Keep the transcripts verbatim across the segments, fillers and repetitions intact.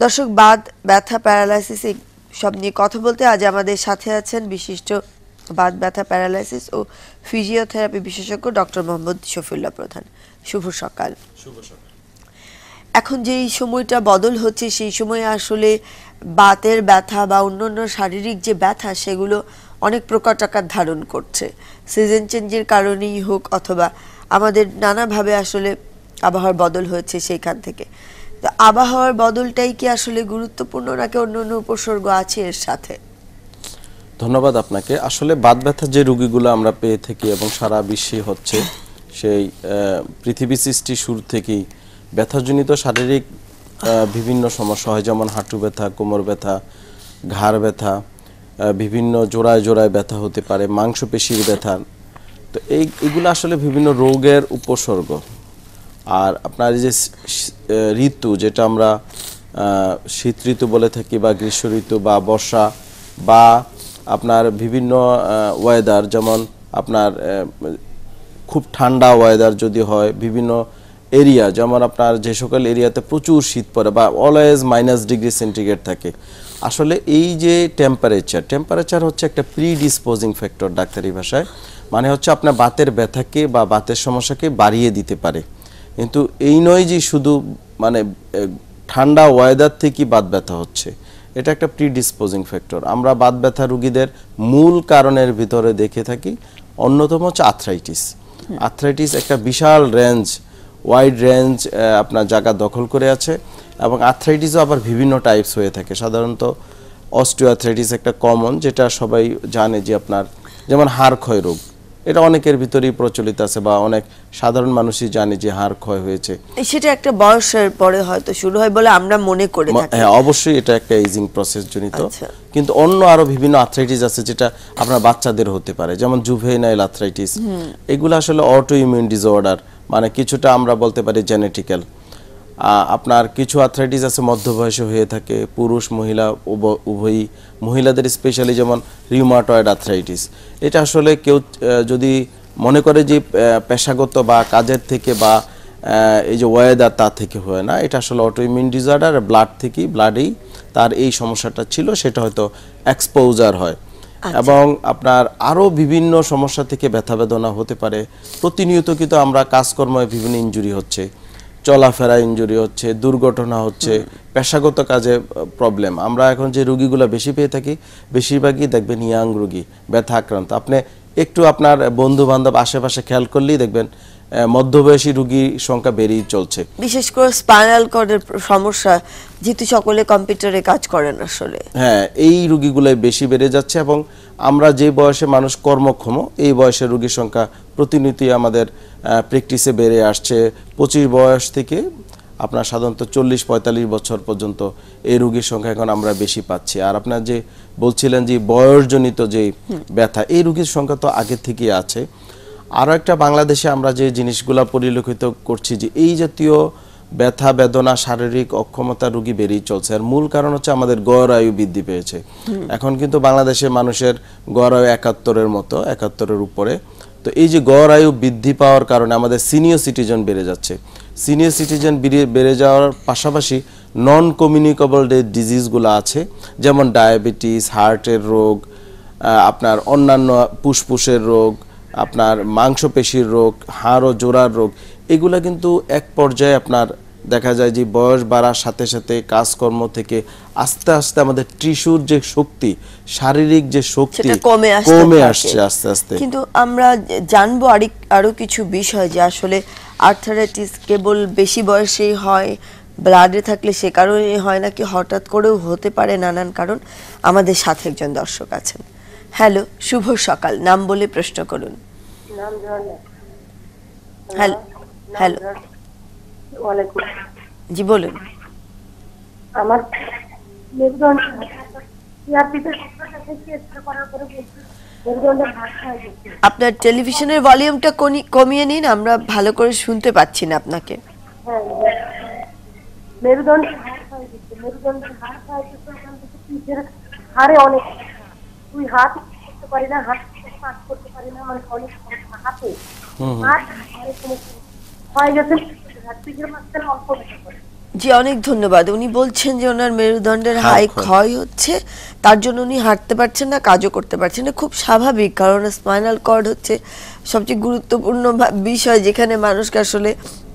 দর্শক, বাত ব্যথা প্যারালাইসিস এই সব নিয়ে কথা বলতে আজ আমাদের সাথে আছেন বিশিষ্ট বাত ব্যথা প্যারালাইসিস ও ফিজিওথেরাপি বিশেষজ্ঞ ডক্টর মোহাম্মদ শফিউল্লাহ প্রধান। শুভ সকাল। শুভ সকাল। এখন যেই সময়টা বদল হচ্ছে সেই সময়ে আসলে বাতের ব্যথা বা অন্যান্য শারীরিক যে ব্যথা সেগুলো অনেক প্রকট আকার ধারণ করছে। সিজন চেঞ্জের কারণেই হোক অথবা আমাদের নানাভাবে আসলে আবহাওয়ার বদল হয়েছে সেইখান থেকে। তো আবহাওয়ার বদলটাই কি আসলে গুরুত্বপূর্ণ নাকি অন্যান্য উপসর্গ আছে এর সাথে? ধন্যবাদ আপনাকে। আসলে বাত ব্যথার যে রোগীগুলো আমরা পেয়ে থাকি এবং সারা বিশ্বে হচ্ছে, সেই পৃথিবী সৃষ্টি শুরু থেকেই ব্যথাজনিত শারীরিক বিভিন্ন সমস্যা হয়, যেমন হাঁটু ব্যথা, কোমর ব্যথা, ঘাড় ব্যথা, বিভিন্ন জোড়ায় জোড়ায় ব্যথা হতে পারে, মাংসপেশির ব্যথা। তো এই এগুলো আসলে বিভিন্ন রোগের উপসর্গ। আর আপনার এই যে ঋতু, যেটা আমরা শীত ঋতু বলে থাকি বা গ্রীষ্ম ঋতু বা বর্ষা বা আপনার বিভিন্ন ওয়েদার, যেমন আপনার খুব ঠান্ডা ওয়েদার যদি হয়, বিভিন্ন এরিয়া যেমন আপনার যে সকল এরিয়াতে প্রচুর শীত পড়ে বা অলওয়েজ মাইনাস ডিগ্রি সেন্টিগ্রেড থাকে, আসলে এই যে টেম্পারেচার টেম্পারেচার হচ্ছে একটা প্রিডিসপোজিং ফ্যাক্টর ডাক্তারি ভাষায়। মানে হচ্ছে আপনার বাতের ব্যথাকে বা বাতের সমস্যাকে বাড়িয়ে দিতে পারে। কিন্তু এই নয় যে শুধু মানে ঠান্ডা ওয়েদার থেকেই বাত ব্যথা হচ্ছে, এটা একটা প্রিডিসপোজিং ফ্যাক্টর। আমরা বাত ব্যথা রোগীদের মূল কারণের ভিতরে দেখে থাকি অন্যতম হচ্ছে আর্থ্রাইটিস। আর্থ্রাইটিস একটা বিশাল রেঞ্জ, ওয়াইড রেঞ্জ আপনার জায়গা দখল করে আছে, এবং আর্থ্রাইটিসও আবার বিভিন্ন টাইপস হয়ে থাকে। সাধারণত অস্টিও আর্থ্রাইটিস একটা কমন, যেটা সবাই জানে যে আপনার যেমন হাড় ক্ষয় রোগ, এটা অনেকের ভিতরেই প্রচলিত আছে বা অনেক সাধারণ মানুষই জানে যে হাড় ক্ষয় হয়েছে। সেটা একটা বয়সের পরে হয়তো শুরু হয় বলে আমরা মনে করে থাকি। হ্যাঁ, অবশ্যই এটা একটা এজিং প্রসেস জনিত। কিন্তু অন্য আরো বিভিন্ন আর্থ্রাইটিস আছে যেটা আপনার বাচ্চাদের হতে পারে, যেমন জুভেনাইল আর্থ্রাইটিস। এগুলো আসলে অটো ইমিউন ডিসঅর্ডার, মানে কিছুটা আমরা বলতে পারি জেনেটিক্যাল। আপনার কিছু আর্থ্রাইটিস আছে মধ্য বয়সে হয়ে থাকে, পুরুষ মহিলা উভয়ই। মহিলাদের স্পেশালি যেমন রিউমাটয়েড আর্থ্রাইটিস, এটা আসলে কেউ যদি মনে করে যে পেশাগত বা কাজের থেকে বা এই যে ওয়েদার তা থেকে হয় না, এটা আসলে অটো ইমিউন ডিসঅর্ডার, ব্লাড থেকেই, ব্লাডেই তার এই সমস্যাটা ছিল, সেটা হয়তো এক্সপোজার হয়। এবং আপনার আরও বিভিন্ন সমস্যা থেকে ব্যথা বেদনা হতে পারে। প্রতিনিয়ত কিন্তু আমরা কাজকর্মে বিভিন্ন ইনজুরি হচ্ছে, চলাফেরা ইনজুরি হচ্ছে, দুর্ঘটনা হচ্ছে, পেশাগত কাজে প্রবলেম। আমরা এখন যে রোগীগুলো বেশি পেয়ে থাকি বেশিরভাগই দেখবেন ইয়াং রোগী, ব্যথা আক্রান্ত। আপনি একটু আপনার বন্ধু বান্ধব আশেপাশে খেয়াল করলেই দেখবেন মধ্যবয়সী রোগীর সংখ্যা বেড়েই চলছে। বিশেষ করে স্পাইনাল কর্ডের সমস্যা, যেহেতু সকলে কম্পিউটারে কাজ করেন আসলে। হ্যাঁ, এই রোগীগুলোই বেশি বেড়ে যাচ্ছে, এবং আমরা যে বয়সে মানুষ কর্মক্ষম, এই বয়সের রোগীর সংখ্যা প্রতিনিয়তই আমাদের প্র্যাকটিসে বেড়ে আসছে। পঁচিশ বয়স থেকে আপনার সাধারণত চল্লিশ পঁয়তাল্লিশ বছর পর্যন্ত এই রোগীর সংখ্যা এখন আমরা বেশি পাচ্ছি। আর আপনার যে বলছিলেন যে বয়সজনিত যে ব্যথা, এই রোগীর সংখ্যা তো আগে থেকেই আছে। আরও একটা বাংলাদেশে আমরা যে জিনিসগুলো পরিলক্ষিত করছি যে এই জাতীয় ব্যথা বেদনা শারীরিক অক্ষমতা রোগী বেড়েই চলছে। আর মূল কারণ হচ্ছে আমাদের গড় আয়ু বৃদ্ধি পেয়েছে। এখন কিন্তু বাংলাদেশে মানুষের গড় আয়ু একাত্তরের মতো, একাত্তরের উপরে। তো এই যে গড় আয়ু বৃদ্ধি পাওয়ার কারণে আমাদের সিনিয়র সিটিজেন বেড়ে যাচ্ছে। সিনিয়র সিটিজেন বেড়ে যাওয়ার পাশাপাশি নন কমিউনিকেবল যে ডিজিজগুলো আছে, যেমন ডায়াবেটিস, হার্টের রোগ, আপনার অন্যান্য ফুসফুসের রোগ, আপনার মাংসপেশির রোগ, হাড় ও জোড়ার রোগ, এগুলা কিন্তু এক পর্যায়ে আপনার দেখা যায় যে বয়স বাড়ার সাথে সাথে কাজকর্ম থেকে আস্তে আস্তে আমাদের টিস্যুর যে শক্তি, শারীরিক যে শক্তি কমে আসছে আস্তে আস্তে। কিন্তু আমরা জানবো আরো কিছু বিষয় যে আসলে আর্থ্রাইটিস কেবল বেশি বয়সেই হয়, ব্লাডে থাকলে সে কারণে হয় নাকি হঠাৎ করেও হতে পারে নানান কারণ। আমাদের সাথে একজন দর্শক আছেন। হ্যালো, শুভ সকাল, নাম বলে প্রশ্ন করুন। হ্যালো হ্যালো জি বলুন। আমার আপনার টেলিভিশনের ভলিউমটা কমিয়ে নিন, আমরা ভালো করে শুনতে পাচ্ছি না আপনাকে। মেরুদণ্ড মেরুদণ্ডের হাড় খায় গেছে, ওখান থেকে পিঠের হাড়ে অনেক, তুই হাত করতে পারি না, হাত কাজ করতে পারি না, মানে অনেক হাতে হাত হাড়ে সমস্যা হয়ে গেছে, পিঠের মাঝখানে অল্প ব্যথা করে। জি অনেক ধন্যবাদ। উনি বলছেন যে ওনার মেরুদণ্ডের হাড় হাই ক্ষয়। ক্ষয় হচ্ছে, তার জন্য উনি হাঁটতে পারছেন না, কাজও করতে পারছেন না। খুব স্বাভাবিক, কারণ স্পাইনাল কর্ড হচ্ছে সবচেয়ে গুরুত্বপূর্ণ ভা- বিষয়, যেখানে মানুষকে আসলে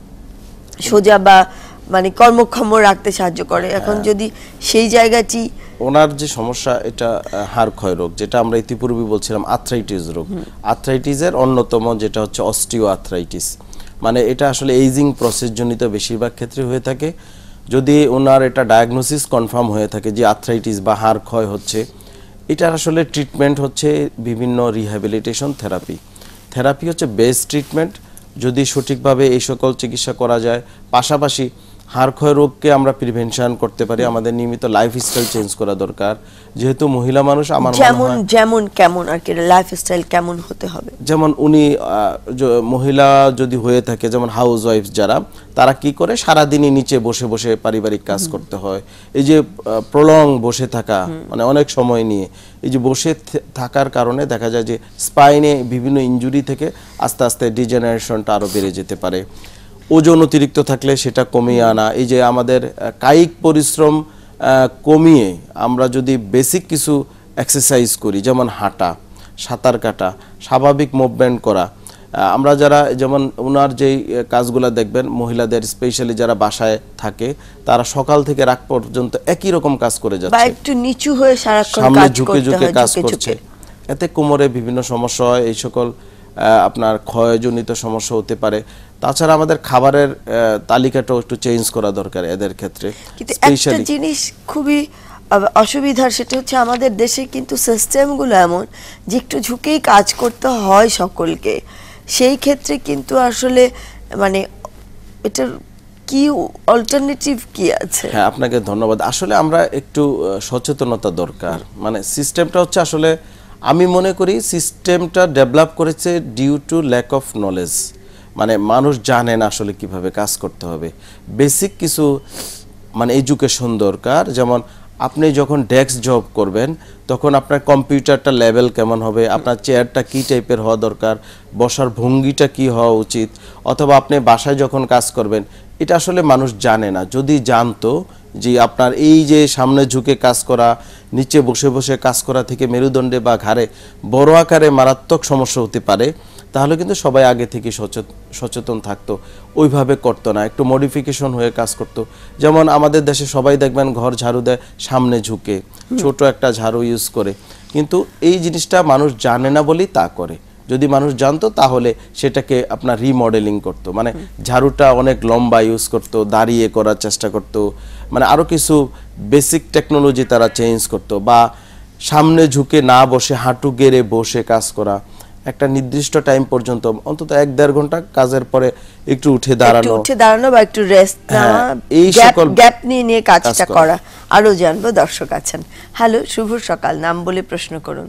সোজা বা মানে কর্মক্ষম রাখতে সাহায্য করে। এখন যদি সেই জায়গাটি ওনার যে সমস্যা, এটা আহ, হাড় ক্ষয় রোগ, যেটা আমরা ইতিপূর্বে বলছিলাম আর্থ্রাইটিস রোগ। আর্থ্রাইটিসের অন্যতম যেটা হচ্ছে অস্টিও আর্থ্রাইটিস, মানে এটা আসলে এইজিং প্রসেস জনিত বেশিরভাগ ক্ষেত্রে হয়ে থাকে। যদি ওনার এটা ডায়াগনোসিস কনফার্ম হয়ে থাকে যে আর্থ্রাইটিস বা হাড় ক্ষয় হচ্ছে, এটার আসলে ট্রিটমেন্ট হচ্ছে বিভিন্ন রিহ্যাবিলিটেশন থেরাপি। থেরাপি হচ্ছে বেস্ট ট্রিটমেন্ট যদি সঠিকভাবে এই সকল চিকিৎসা করা যায়। পাশাপাশি হাড় ক্ষয় রোগকে আমরা প্রিভেনশন করতে পারি। আমাদের নিয়মিত লাইফস্টাইল চেঞ্জ করা দরকার, যেহেতু মহিলা মানুষ। আমার মনে যেমন হয় যেমন কেমন আর কি লাইফস্টাইল কেমন হতে হবে? যেমন উনি আহ, য- মহিলা যদি হয়ে থাকে, যেমন হাউস ওয়াইফ যারা, তারা কি করে সারাদিনই নিচে বসে বসে পারিবারিক কাজ করতে হয়। এই যে প্রলং বসে থাকা, মানে অনেক সময় নিয়ে এই যে বসে থে- থাকার কারণে দেখা যায় যে স্পাইনে বিভিন্ন ইনজুরি থেকে আস্তে আস্তে ডিজেনারেশনটা আরো বেড়ে যেতে পারে। ওজন অতিরিক্ত থাকলে সেটা কমিয়ে আনা, এই যে আমাদের আহ, কায়িক পরিশ্রম আহ, কমিয়ে আমরা যদি বেসিক কিছু এক্সারসাইজ করি, যেমন হাঁটা, সাঁতার কাটা, স্বাভাবিক মুভমেন্ট করা। আহ, আমরা যারা যেমন ওনার যেই আহ, কাজগুলা দেখবেন, মহিলাদের স্পেশালি যারা বাসায় থাকে, তারা সকাল থেকে রাত পর্যন্ত একই রকম কাজ করে বা যাচ্ছে, একটু নিচু হয়ে সারাক্ষণ সামনে কাজ ঝুঁকে করতে ঝুঁকে হয়, কাজ ঝুঁকে করছে। ঝুঁকে। এতে কোমরে বিভিন্ন সমস্যা হয়, এই সকল আহ, আপনার ক্ষয়জনিত সমস্যা হতে পারে। তাছাড়া আমাদের খাবারের আহ, তালিকাটাও একটু চেঞ্জ করা দরকার এদের ক্ষেত্রে কিন্তু একটা স্পেশালি। জিনিস খুবই আহ, অসুবিধার, সেটা হচ্ছে আমাদের দেশে কিন্তু সিস্টেমগুলো এমন যে একটু ঝুঁকেই কাজ করতে হয় সকলকে। সেই ক্ষেত্রে কিন্তু আসলে মানে এটার কি অল্টারনেটিভ কি আছে? হ্যাঁ, আপনাকে ধন্যবাদ। আসলে আমরা একটু আহ, সচেতনতা দরকার। মানে সিস্টেমটা হচ্ছে আসলে আমি মনে করি সিস্টেমটা ডেভেলপ করেছে due to lack of knowledge. মানে মানুষ জানে না আসলে কিভাবে কাজ করতে হবে। বেসিক কিছু মানে এডুকেশন দরকার। যেমন আপনি যখন ডেস্ক জব করবেন, তখন আপনার কম্পিউটারটা লেভেল কেমন হবে, আপনার চেয়ারটা কী টাইপের হওয়া দরকার, বসার ভঙ্গিটা কি হওয়া উচিত, অথবা আপনি বাসায় যখন কাজ করবেন, এটা আসলে মানুষ জানে না। যদি জানতো যে আপনার এই যে সামনে ঝুঁকে কাজ করা, নিচে বসে বসে কাজ করা থেকে মেরুদণ্ডে বা ঘাড়ে বড় আকারে মারাত্মক সমস্যা হতে পারে, তাহলে কিন্তু সবাই আগে থেকে সচেতন সচেতন থাকতো, ওইভাবে করতো না, একটু মডিফিকেশন হয়ে কাজ করতো। যেমন আমাদের দেশে সবাই দেখবেন ঘর ঝাড়ু দেয় সামনে ঝুঁকে, ছোট একটা ঝাড়ু ইউজ করে, কিন্তু এই জিনিসটা মানুষ জানে না বলেই তা করে। যদি মানুষ জানতো তাহলে সেটাকে আপনার রিমডেলিং করতো, মানে ঝাড়ুটা অনেক লম্বা ইউজ করতো, দাঁড়িয়ে করার চেষ্টা করতো, মানে আরও কিছু বেসিক টেকনোলজি তারা চেঞ্জ করতো, বা সামনে ঝুঁকে না বসে হাঁটু গেড়ে বসে কাজ করা, একটা নির্দিষ্ট টাইম পর্যন্ত অন্তত এক দেড় ঘন্টা কাজের পরে একটু উঠে একটু দাঁড়ানো। উঠে দাঁড়ানো বা একটু রেস্ট নেওয়া, হ্যাঁ, এই গ্যাপ সকল গ্যাপ নিয়ে নিয়ে কাজটা কাজ করা। করা। আরো জানবো, দর্শক আছেন। হ্যালো, শুভ সকাল, নাম বলে প্রশ্ন করুন।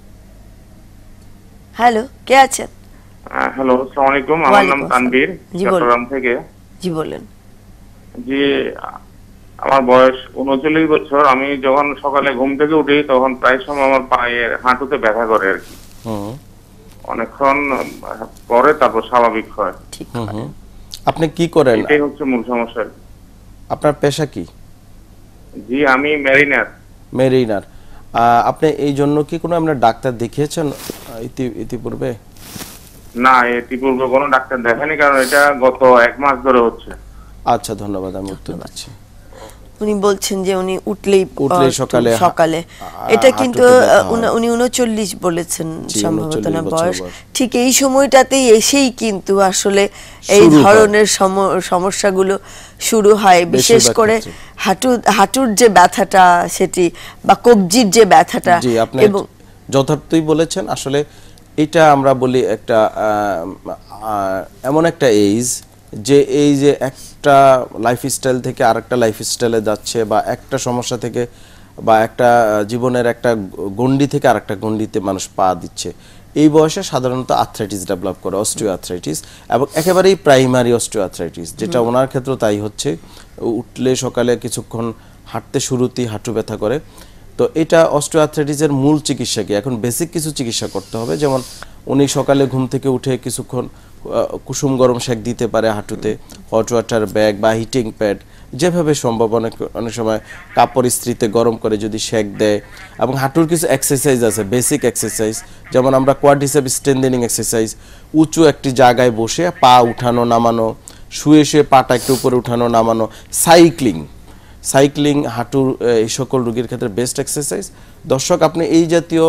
হ্যালো, কে আছেন? হ্যালো, আসসালামু আলাইকুম। আমার নাম ওয়ালাইকুম আসসালাম। তানভীর, জি, বলুন। চট্টগ্রাম থেকে। জি বলেন। জি, আমার বয়স উনচল্লিশ বছর। আমি যখন সকালে ঘুম থেকে উঠি তখন প্রায় সময় আমার পায়ের হাঁটুতে ব্যথা করে আর কি। হুম অনেকক্ষণ পরে তারপর স্বাভাবিক হয়। ঠিক হুম করে। হুম। আপনি কি করেন? এটাই হচ্ছে মূল সমস্যা। আপনার পেশা কি? জি, আমি ম্যারিনার। মেরিনার। আপনি এই জন্য কি কোনো আপনার ডাক্তার দেখিয়েছেন আহ, ইতি- ইতিপূর্বে? না, ইতিপূর্বে কোনো ডাক্তার দেখেনি, কারণ এটা গত এক মাস ধরে হচ্ছে। আচ্ছা, ধন্যবাদ, আমি উত্তর দিচ্ছি। উনি বলছেন যে উনি উঠলেই উঠলেই আহ, সকালে হা- সকালে আ- এটা হাঁটুতে কিন্তু ব্যথা আহ, হয়। উনি- উনি উনচল্লিশ বলেছেন জি, সম্ভবত উনচল্লিশ না বছর বয়স। বয়স। ঠিক এই সময়টাতেই এসেই কিন্তু আসলে এই শুরু হয়। ধরনের সম- সমস্যাগুলো শুরু হয়, বিশেষ বেশিরভাগ করে ক্ষেত্রে। হাঁটু হাঁটুর যে ব্যথাটা সেটি, বা কবজির যে ব্যথাটা। জি, আপনি এবং যথার্থই বলেছেন। আসলে এটা আমরা বলি একটা আহ, আহ, এমন একটা এইজ, যে এই যে একটা লাইফস্টাইল থেকে আরেকটা লাইফস্টাইলে যাচ্ছে, বা একটা সমস্যা থেকে বা একটা আহ, জীবনের একটা গণ্ডি থেকে আরেকটা গণ্ডিতে মানুষ পা দিচ্ছে। এই বয়সে সাধারণত আর্থ্রাইটিস ডেভেলপ করে, অস্টিও আর্থ্রাইটিস, এবং একেবারেই প্রাইমারি অস্টিও আর্থ্রাইটিস, যেটা ওনার ক্ষেত্রেও তাই হচ্ছে। উঠলে সকালে কিছুক্ষণ হাঁটতে শুরুতেই হাঁটু ব্যথা করে। তো এটা অস্টিও আর্থ্রাইটিসের মূল চিকিৎসা কি? এখন বেসিক কিছু চিকিৎসা করতে হবে। যেমন উনি সকালে ঘুম থেকে উঠে কিছুক্ষণ আহ, কুসুম গরম সেক দিতে পারে হাঁটুতে, হট ওয়াটার ব্যাগ বা হিটিং প্যাড যেভাবে সম্ভব, অনেক অনেক সময় কাপড় ইস্ত্রিতে গরম করে যদি সেক দেয়। এবং হাঁটুর কিছু এক্সারসাইজ আছে, বেসিক এক্সারসাইজ, যেমন আমরা কোয়াড্রিসেপ স্ট্রেন্থেনিং এক্সারসাইজ, উঁচু একটি জায়গায় বসে পা উঠানো নামানো, শুয়ে শুয়ে পাটা একটু উপরে উঠানো নামানো, সাইক্লিং সাইক্লিং হাঁটুর এই সকল রোগীর ক্ষেত্রে বেস্ট এক্সারসাইজ। দর্শক, আপনি এই জাতীয়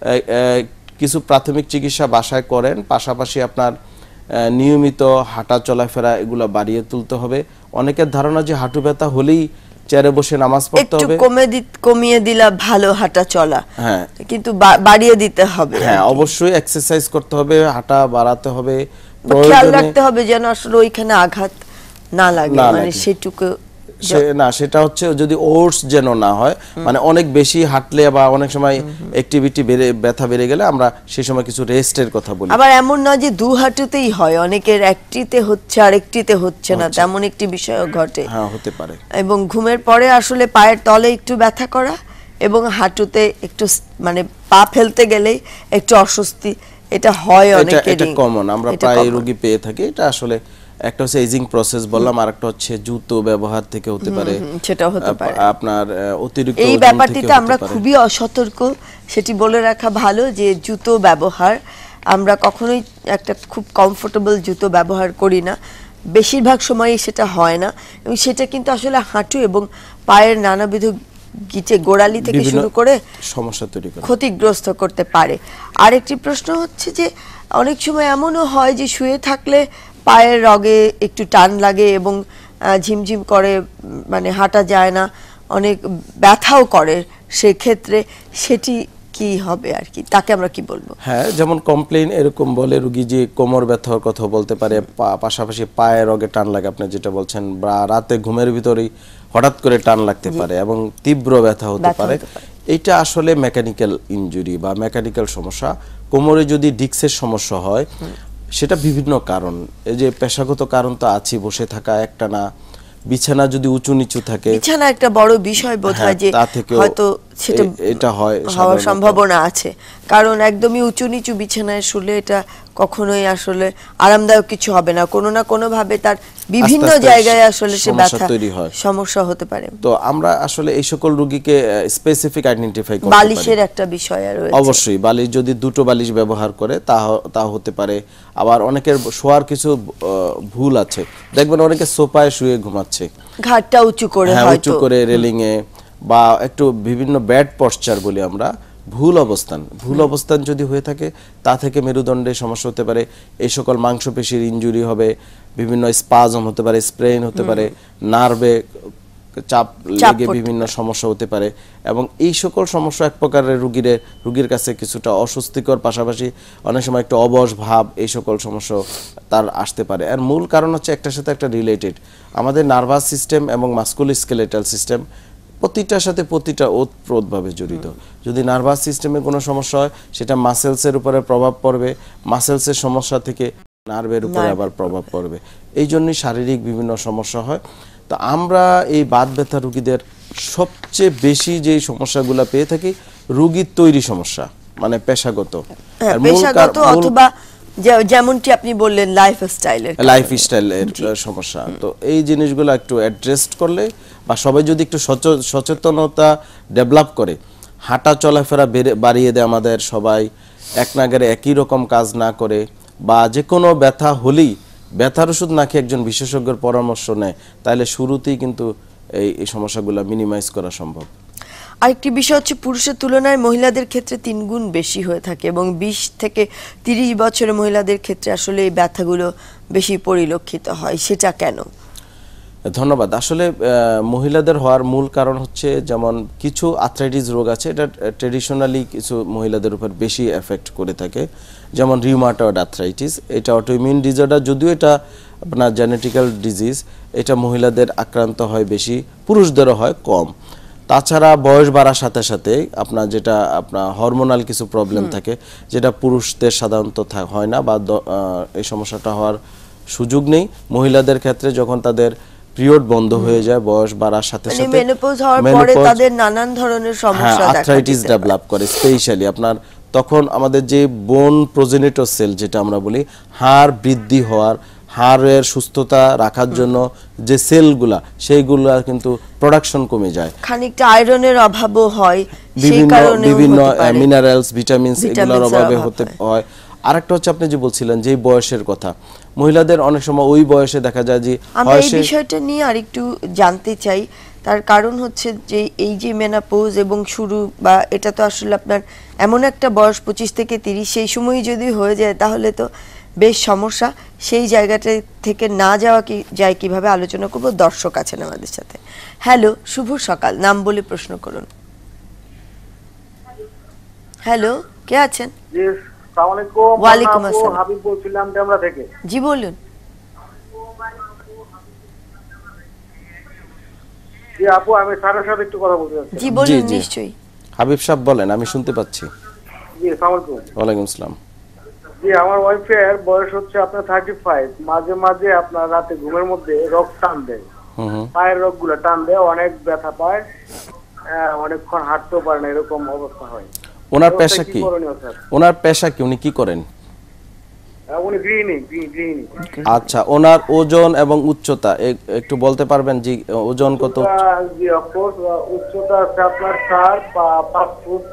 কিছু প্রাথমিক চিকিৎসা বাসায় করেন, পাশাপাশি আপনার নিয়মিত হাঁটা চলাফেরা এগুলো বাড়িয়ে তুলতে হবে। অনেকের ধারণা যে হাঁটু ব্যথা হলেই চেয়ারে বসে নামাজ পড়তে হবে, একটু কমে দিতে কমিয়ে দিলা ভালো হাঁটা চলা, হ্যাঁ, কিন্তু বাড়িয়ে দিতে হবে। হ্যাঁ, অবশ্যই এক্সারসাইজ করতে হবে, হাঁটা বাড়াতে হবে, খেয়াল রাখতে হবে যেন আসলে ওইখানে আঘাত না লাগে, মানে সেটুকু না, সেটা হচ্ছে যদি ওটস যেন না হয়, মানে অনেক বেশি হাঁটলে বা অনেক সময় অ্যাক্টিভিটি বেড়ে ব্যথা বেড়ে গেলে আমরা সেই সময় কিছু রেস্টের কথা বলি। আবার এমন না যে দু হাঁটুতেই হয়, অনেকের একটিতে হচ্ছে আর একটিতে হচ্ছে না, তেমন একটি বিষয়ও ঘটে। হ্যাঁ, হতে পারে। এবং ঘুমের পরে আসলে পায়ের তলে একটু ব্যথা করা এবং হাঁটুতে একটু মানে পা ফেলতে গেলেই একটু অস্বস্তি, এটা হয় অনেকেরই, এটা কমন, আমরা প্রায় রোগী পেয়ে থাকি। এটা আসলে একটা হচ্ছে এজিং প্রসেস বললাম, আর একটা হচ্ছে জুতো ব্যবহার থেকে হতে পারে, সেটা হতে পারে আপনার অতিরিক্ত এই ব্যাপারটিতে আমরা খুবই অসতর্ক, সেটি বলে রাখা ভালো যে জুতো ব্যবহার আমরা কখনোই একটা খুব কমফোর্টেবল জুতো ব্যবহার করি না, বেশিরভাগ সময়ই সেটা হয় না, এবং সেটা কিন্তু আসলে হাঁটু এবং পায়ের নানাবিধ গিচে গোড়ালি থেকে শুরু করে সমস্যা তৈরি করে, ক্ষতিগ্রস্ত করতে পারে। আরেকটি প্রশ্ন হচ্ছে যে অনেক সময় এমনও হয় যে শুয়ে থাকলে পায়ের রগে একটু টান লাগে এবং ঝিমঝিম করে, মানে হাঁটা যায় না, অনেক ব্যথাও করে, সেক্ষেত্রে সেটি কি হবে আর কি, তাকে আমরা কি বলবো? হ্যাঁ, যেমন কমপ্লেইন এরকম বলে রোগী যে কোমর ব্যথার কথা বলতে পারে, পাশাপাশি পায়ের রগে টান লাগে আপনি যেটা বলছেন, বা রাতে ঘুমের ভিতরেই হঠাৎ করে টান লাগতে পারে এবং তীব্র ব্যথা হতে পারে। এটা আসলে মেকানিক্যাল ইনজুরি বা মেকানিক্যাল সমস্যা। কোমরে যদি ডিস্কের সমস্যা হয় সেটা বিভিন্ন কারণ, এই যে পেশাগত কারণ তো আছে, বসে থাকা একটা না, বিছানা যদি উঁচু নিচু থাকে, বিছানা একটা বড় বিষয় বোধহয়, যে হয়তো সেটা এটা হয় হওয়ার সম্ভাবনা আছে, কারণ একদমই উঁচু নিচু বিছানায় শুলে এটা কখনোই আসলে আরামদায়ক কিছু হবে না, কোনো না কোনো ভাবে তার বিভিন্ন জায়গায় আসলে সে ব্যথা তৈরি হয়, সমস্যা হতে পারে। তো আমরা আসলে এই সকল রোগীকে স্পেসিফিক আইডেন্টিফাই করতে পারি। বালিশের একটা বিষয় রয়েছে, অবশ্যই বালিশ যদি দুটো বালিশ ব্যবহার করে তা তা হতে পারে। আবার অনেকের শোয়ার কিছু ভুল আছে, দেখবেন অনেকে সোফায় শুয়ে ঘুমাচ্ছে, ঘাড়টা উঁচু করে, হয়তো উঁচু করে রেলিং এ, বা একটু বিভিন্ন ব্যাড পশ্চার বলি আমরা, ভুল অবস্থান ভুল অবস্থান যদি হয়ে থাকে তা থেকে মেরুদণ্ডে সমস্যা হতে পারে, এই সকল মাংসপেশির ইনজুরি হবে, বিভিন্ন স্পাজম হতে পারে, স্প্রেন হতে পারে, নার্ভে চাপ লেগে বিভিন্ন সমস্যা হতে পারে। এবং এই সকল সমস্যা এক প্রকারের রোগীর রোগীর কাছে কিছুটা অস্বস্তিকর, পাশাপাশি অনেক সময় একটা অবশ ভাব, এই সকল সমস্যা তার আসতে পারে। আর মূল কারণ হচ্ছে একটার সাথে একটা রিলেটেড, আমাদের নার্ভাস সিস্টেম এবং মাস্কুলোস্কেলেটাল সিস্টেম প্রতিটার সাথে প্রতিটা ওতপ্রোতভাবে জড়িত। যদি নার্ভাস সিস্টেমে কোনো সমস্যা হয় সেটা মাসেলসের উপরে প্রভাব পড়বে, মাসেলসের সমস্যা থেকে নার্ভের উপরে আবার প্রভাব পড়বে, এই জন্যই শারীরিক বিভিন্ন সমস্যা হয়। তো আমরা এই বাত ব্যথা রোগীদের সবচেয়ে বেশি যে সমস্যাগুলো পেয়ে থাকি রোগীর তৈরি সমস্যা, মানে পেশাগত, পেশাগত অথবা যেমনটি আপনি বললেন লাইফস্টাইলের লাইফস্টাইলের সমস্যা। তো এই জিনিসগুলো একটু অ্যাড্রেস করলে বা সবাই যদি একটু সচেতনতা ডেভেলপ করে, হাঁটা চলাফেরা বাড়িয়ে দেয়, আমাদের সবাই এক নাগারে একই রকম কাজ না করে, বা যে কোনো ব্যথা হলেই ব্যথার ওষুধ না খেয়ে একজন বিশেষজ্ঞের পরামর্শ নেয়, তাহলে শুরুতেই কিন্তু এই এই সমস্যাগুলো মিনিমাইজ করা সম্ভব। আরেকটি বিষয় হচ্ছে পুরুষের তুলনায় মহিলাদের ক্ষেত্রে তিন গুণ বেশি হয়ে থাকে, এবং বিশ থেকে তিরিশ বছরের মহিলাদের ক্ষেত্রে আসলে এই ব্যথাগুলো বেশি পরিলক্ষিত হয়, সেটা কেন? ধন্যবাদ। আসলে মহিলাদের হওয়ার মূল কারণ হচ্ছে, যেমন কিছু আর্থ্রাইটিস রোগ আছে, এটা ট্রেডিশনালি কিছু মহিলাদের উপর বেশি এফেক্ট করে থাকে, যেমন রিউমাটয়েড আর্থ্রাইটিস। এটা অটোইমিউন ডিসঅর্ডার, যদিও এটা আপনার জেনেটিক্যাল ডিজিজ, এটা মহিলাদের আক্রান্ত হয় বেশি, পুরুষদেরও হয় কম। তাছাড়া বয়স বাড়ার সাথে সাথে আপনার যেটা আপনার হরমোনাল কিছু প্রবলেম থাকে, যেটা পুরুষদের সাধারণত হয় না, বা এই সমস্যাটা হওয়ার সুযোগ নেই। মহিলাদের ক্ষেত্রে যখন তাদের পিরিয়ড বন্ধ হয়ে যায় বয়স বাড়ার সাথে সাথে, মেনোপজ হওয়ার পরে তাদের নানান ধরনের সমস্যা দেখা দেয়, আর্থ্রাইটিস ডেভেলপ করে। স্পেশালি আপনার তখন আমাদের যে বোন প্রোজেনিটর সেল যেটা আমরা বলি, হাড় বৃদ্ধি হওয়ার, হাড়ের সুস্থতা রাখার জন্য যে সেলগুলা সেইগুলা কিন্তু প্রোডাকশন কমে যায়, খানিকটা আয়রনের অভাবও হয়, সেই বিভিন্ন কারণে বিভিন্ন মিনারেলস ভিটামিনস এগুলোর অভাবে হতে হয়। আরেকটা হচ্ছে আপনি যে বলছিলেন যে বয়সের কথা, মহিলাদের অনেক সময় ওই বয়সে দেখা যায় যে আমরা এই বিষয়টা নিয়ে আরেকটু জানতে চাই। তার কারণ হচ্ছে যে এই যে মেনোপজ এবং শুরু বা এটা তো আসলে আপনার এমন একটা বয়স পঁচিশ থেকে তিরিশ, সেই সময় যদি হয়ে যায় তাহলে তো বেশ সমস্যা। সেই জায়গাটা থেকে না যাওয়া কি যায় কিভাবে আলোচনা করব। দর্শক আছেন আমাদের সাথে। হ্যালো, শুভ সকাল, নাম বলে প্রশ্ন করুন। হ্যালো, কে আছেন? জি, আসসালামু আলাইকুম। ওয়ালাইকুম আপু, আসসালাম। হাবিব বলছিলাম ডেমরা থেকে। জি বলুন। জি আপু, আমি স্যারের সাথে একটু কথা বলতে চাচ্ছি। জি বলুন, জি, জি। নিশ্চয়ই। হাবিব সাহেব বলেন, আমি শুনতে পাচ্ছি। জি, আসসালামু আলাইকুম। ওয়ালাইকুম আসসালাম। জি, আমার ওয়াইফের বয়স হচ্ছে আপনার থার্টি ফাইভ। মাঝে মাঝে আপনার রাতে ঘুমের মধ্যে রক টান দেয়, হুম হুম। পায়ের রক গুলা টান দেয়, অনেক ব্যথা পায়, আহ, অনেকক্ষণ হাঁটতেও পারে না, এরকম অবস্থা হয়। ওনার তো পেশা কি কি? করণীয় স্যার? ওনার পেশা কি? উনি কি করেন? আহ, উনি গৃহিণী, গৃহ- গৃহিণী। আচ্ছা, ওনার ওজন এবং উচ্চতা এ- একটু বলতে পারবেন? জি, ওজন কত? উচ্চতা, জি অফকোর্স, উচ্চতা আছে আপনার চার বা পাঁচ ফুট,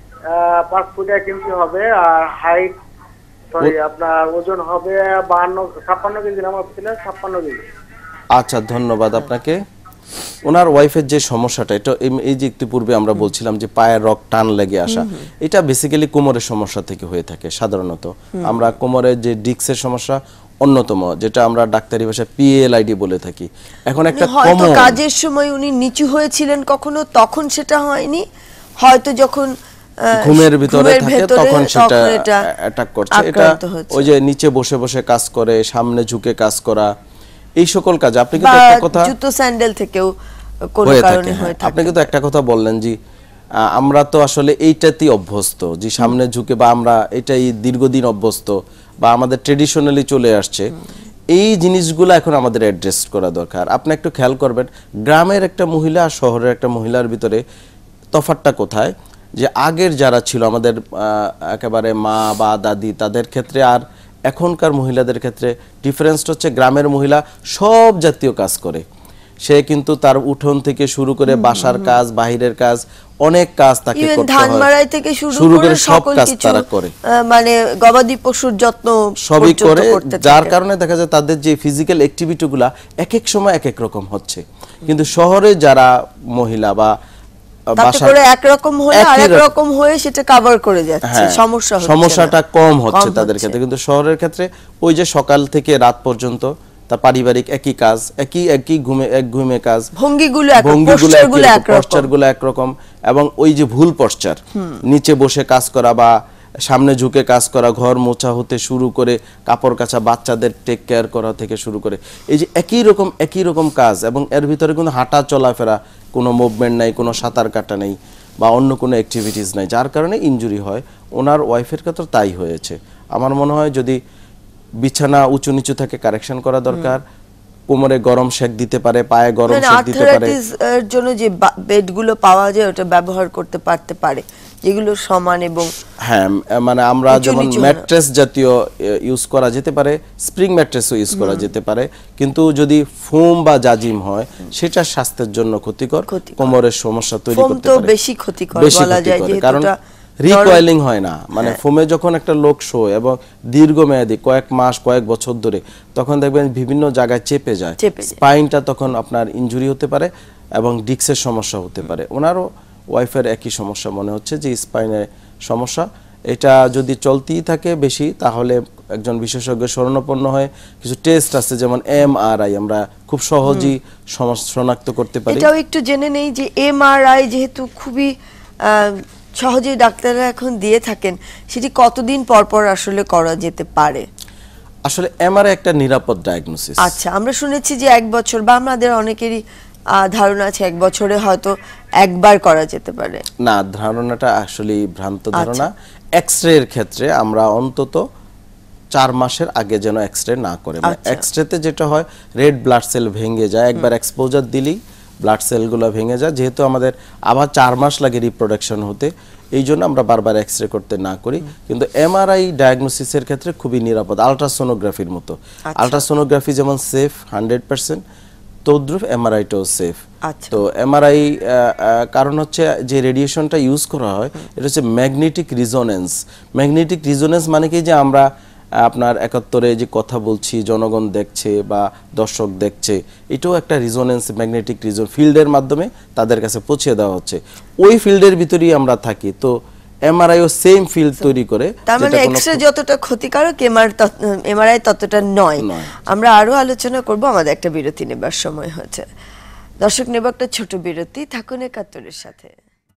আহ, পাঁচ ফুট এক ইঞ্চি হবে। আর হাইট সরি আপনার ওজন হবে বাহান্ন ছাপ্পান্ন কেজি, আমার ছিল ছাপ্পান্ন কেজি। আচ্ছা, ধন্যবাদ আপনাকে। ওনার ওয়াইফের যে সমস্যাটা, এটা এই- এই যে একটু পূর্বে আমরা বলছিলাম যে পায়ের রক টান লেগে আসা, এটা বেসিক্যালি কোমরের সমস্যা থেকে হয়ে থাকে সাধারণত। আমরা কোমরের যে ডিস্কের সমস্যা অন্যতম, যেটা আমরা ডাক্তারি ভাষায় পিএলআইডি বলে থাকি। এখন একটা হয়তো কমন কাজের সময় উনি নিচু হয়েছিলেন কখনো, তখন সেটা হয়নি, হয়তো যখন আহ, ঘুমের ভিতরে ঘুমের থাকে ভেতরে তখন সেটা এটা অ্যাটাক করছে। এটা আক্রান্ত হচ্ছে। ওই যে নিচে বসে বসে কাজ করে, সামনে ঝুঁকে কাজ করা, এই সকল কাজ। আপনি বা কিন্তু একটা কথা জুতো স্যান্ডেল থেকেও কোনো হয়ে কারণে থাকে, হয়ে হ্যাঁ। আপনি থাকে। কিন্তু একটা কথা বললেন জি, আহ, আমরা তো আসলে এইটাতেই অভ্যস্ত, যে সামনে ঝুঁকে, বা আমরা এটাই দীর্ঘদিন অভ্যস্ত বা আমাদের ট্রেডিশনালি চলে আসছে। এই জিনিসগুলো এখন আমাদের অ্যাড্রেস করা দরকার। আপনি একটু খেয়াল করবেন, গ্রামের একটা মহিলা আর শহরের একটা মহিলার ভিতরে তফাৎটা কোথায়, যে আগের যারা ছিল আমাদের আহ, একেবারে মা বা দাদি, তাদের ক্ষেত্রে আর এখনকার মহিলাদের ক্ষেত্রে ডিফারেন্সটা হচ্ছে, গ্রামের মহিলা সব জাতীয় কাজ করে। সে কিন্তু তার উঠোন থেকে শুরু করে বাসার কাজ, বাহিরের কাজ, অনেক কাজ তাকে Even করতে ধান হয়। মাড়াই থেকে শুরু শুরু করে করে সব সকল কাজ কিছু, তারা করে, আহ, মানে গবাদি পশুর যত্ন সবই পর্যন্ত করে। করতে যার থাকে। কারণে দেখা যায় তাদের যে ফিজিক্যাল অ্যাক্টিভিটিগুলা এক এক সময় এক এক রকম হচ্ছে। কিন্তু শহরে যারা মহিলা বা তাতে বাসার করে একরকম হলে একই আরেক রকম- রকম হয়ে সেটা কভার করে যাচ্ছে, হ্যাঁ, সমস্যা হচ্ছে সমস্যাটা না। কম হচ্ছে কম তাদের হচ্ছে। ক্ষেত্রে। কিন্তু শহরের ক্ষেত্রে ওই যে সকাল থেকে রাত পর্যন্ত তার পারিবারিক একই কাজ, একই একই ঘুমে এক ঘুমে কাজ, ভঙ্গিগুলো এক, ভঙ্গিগুলো পশ্চারগুলো একই রকম, একরকম। পশ্চারগুলো একরকম, এবং ওই যে ভুল পশ্চার, নিচে বসে কাজ করা বা সামনে ঝুঁকে কাজ করা, ঘর মোছা হতে শুরু করে কাপড় কাচা, বাচ্চাদের টেক কেয়ার করা থেকে শুরু করে, এই যে একই রকম একই রকম কাজ, এবং এর ভিতরে কোনো হাঁটা চলাফেরা, কোনো মুভমেন্ট নাই, কোনো সাঁতার কাটা নেই বা অন্য কোনো অ্যাক্টিভিটিস নাই, যার কারণে ইনজুরি হয়। ওনার ওয়াইফের ক্ষেত্রে তাই হয়েছে। আমার মনে হয় যদি বিছানা উঁচু নিচু থাকে, কারেকশন করা দরকার। কোমরে গরম শেক দিতে পারে, পায়ে গরম মানে শেক দিতে পারে। আর্থ্রাইটিস এর জন্য যে বেডগুলো পাওয়া যায় ওটা ব্যবহার করতে পারতে পারে, যেগুলো সমান এবং হ্যাঁ, মানে আমরা উঁচু যেমন নিচু হয় না। ম্যাট্রেস জাতীয় ইউজ করা যেতে পারে, স্প্রিং ম্যাট্রেসও ইউজ করা যেতে পারে, কিন্তু যদি ফোম বা জাজিম হয় সেটা স্বাস্থ্যের জন্য ক্ষতিকর, ক্ষতিকর। কোমরের সমস্যা তৈরি ফোম করতে তো পারে, বেশি ক্ষতিকর বেশি বলা যায়, ক্ষতিকর, যেহেতু কারণ ওটা রিকয়েলিং হয় না। মানে ফোমে যখন একটা লোক শোয় এবং দীর্ঘমেয়াদী কয়েক মাস কয়েক বছর ধরে, তখন দেখবেন বিভিন্ন জায়গায় চেপে যায়, চেপে যায়। স্পাইনটা তখন আপনার ইনজুরি হতে পারে এবং ডিস্কের সমস্যা হতে পারে। ওনারও ওয়াইফের একই সমস্যা মনে হচ্ছে, যে স্পাইনের সমস্যা। এটা যদি চলতেই থাকে বেশি, তাহলে একজন বিশেষজ্ঞ শরণাপন্ন হয়ে কিছু টেস্ট আছে, যেমন এমআরআই, আমরা খুব সহজেই সমস্যা শনাক্ত করতে পারি। এটাও একটু জেনে নেই যে এমআরআই যেহেতু খুবই আহ, সহজেই ডাক্তাররা এখন দিয়ে থাকেন, সেটি কতদিন পর পর আসলে করা যেতে পারে? আসলে এমআরআই একটা নিরাপদ ডায়াগনোসিস। আচ্ছা, আমরা শুনেছি যে এক বছর, বা আমাদের অনেকেরই আহ, ধারণা আছে এক বছরে হয়তো একবার করা যেতে পারে। না, ধারণাটা আসলে ভ্রান্ত ধারণা। এক্স-রে এর ক্ষেত্রে আমরা অন্তত চার মাসের আগে যেন এক্স-রে না করে। আচ্ছা। এক্স-রেতে যেটা হয়, রেড ব্লাড সেল ভেঙে যায়, একবার এক্সপোজার দিলেই ব্লাড সেলগুলো ভেঙে যায়, যেহেতু আমাদের আবার চার মাস লাগে রিপ্রোডাকশন হতে, এই জন্য আমরা বারবার এক্স রে করতে না করি। কিন্তু এমআরআই ডায়াগনোসিসের ক্ষেত্রে খুবই নিরাপদ, আলট্রাসোনোগ্রাফির মতো। আলট্রাসোনোগ্রাফি যেমন সেফ হান্ড্রেড পার্সেন্ট, তদ্রুপ এমআরআইটাও সেফ। তো এমআরআই কারণ হচ্ছে যে রেডিয়েশনটা ইউজ করা হয় এটা হচ্ছে ম্যাগনেটিক রিজোনেন্স। ম্যাগনেটিক রিজোনেন্স মানে কি, যে আমরা আপনার একাত্তরে যে কথা বলছি, জনগণ দেখছে বা দর্শক দেখছে, এটাও একটা রিজোনেন্স, ম্যাগনেটিক রিজন ফিল্ডের মাধ্যমে তাদের কাছে পৌঁছে দেওয়া হচ্ছে। ওই ফিল্ডের ভিতরেই আমরা থাকি, তো এমআরআই ও সেম ফিল্ড তৈরি করে। তার মানে এক্সরে যতটা ক্ষতিকারক এমআরআই ততটা নয়। আমরা আরো আলোচনা করব, আমাদের একটা বিরতি নেবার সময় হয়েছে। দর্শক, নেব একটা ছোট বিরতি, থাকুন একাত্তরের সাথে।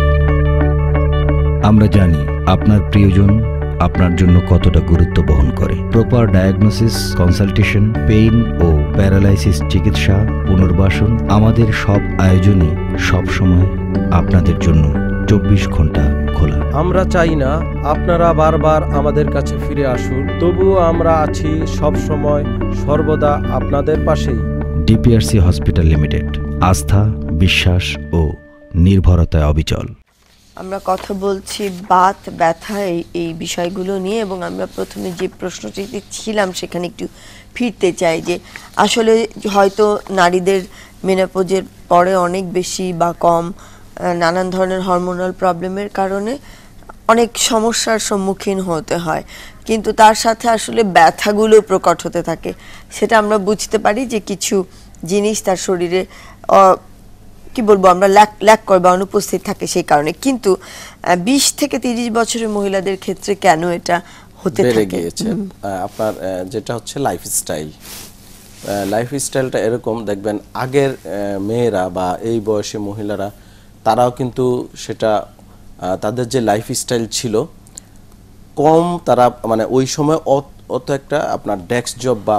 আমরা জানি আপনার প্রিয়জন আপনার জন্য কতটা গুরুত্ব বহন করে। প্রপার ডায়াগনোসিস, কনসালটেশন, পেইন ও প্যারালাইসিস চিকিৎসা, পুনর্বাসন, আমাদের সব আয়োজনই সব সময় আপনাদের জন্য চব্বিশ ঘন্টা খোলা। আমরা চাই না আপনারা বারবার আমাদের কাছে ফিরে আসুন, তবুও আমরা আছি সব সময় সর্বদা আপনাদের পাশেই। ডিপিআরসি হসপিটাল লিমিটেড, আস্থা, বিশ্বাস ও নির্ভরতায় অবিচল। আমরা কথা বলছি বাত, ব্যথা, এই এই বিষয়গুলো নিয়ে, এবং আমরা প্রথমে যে প্রশ্নটিতে ছিলাম সেখানে একটু ফিরতে চাই, যে আসলে হয়তো নারীদের মেনোপজের পরে অনেক বেশি বা কম নানান ধরনের হরমোনাল প্রবলেমের কারণে অনেক সমস্যার সম্মুখীন হতে হয়, কিন্তু তার সাথে আসলে ব্যথাগুলো প্রকট হতে থাকে। সেটা আমরা বুঝতে পারি যে কিছু জিনিস তার শরীরে কি বলবো আমরা ল্যাক ল্যাক করে বা অনুপস্থিত থাকে সেই কারণে। কিন্তু বিশ থেকে তিরিশ বছরের মহিলাদের ক্ষেত্রে কেন এটা হতে থাকে? আপনার যেটা হচ্ছে লাইফস্টাইল, লাইফস্টাইলটা এরকম দেখবেন, আগের মেয়েরা বা এই বয়সী মহিলারা তারাও কিন্তু সেটা তাদের যে লাইফস্টাইল ছিল কম, তারা মানে ওই সময় অত একটা আপনার ডেস্ক জব বা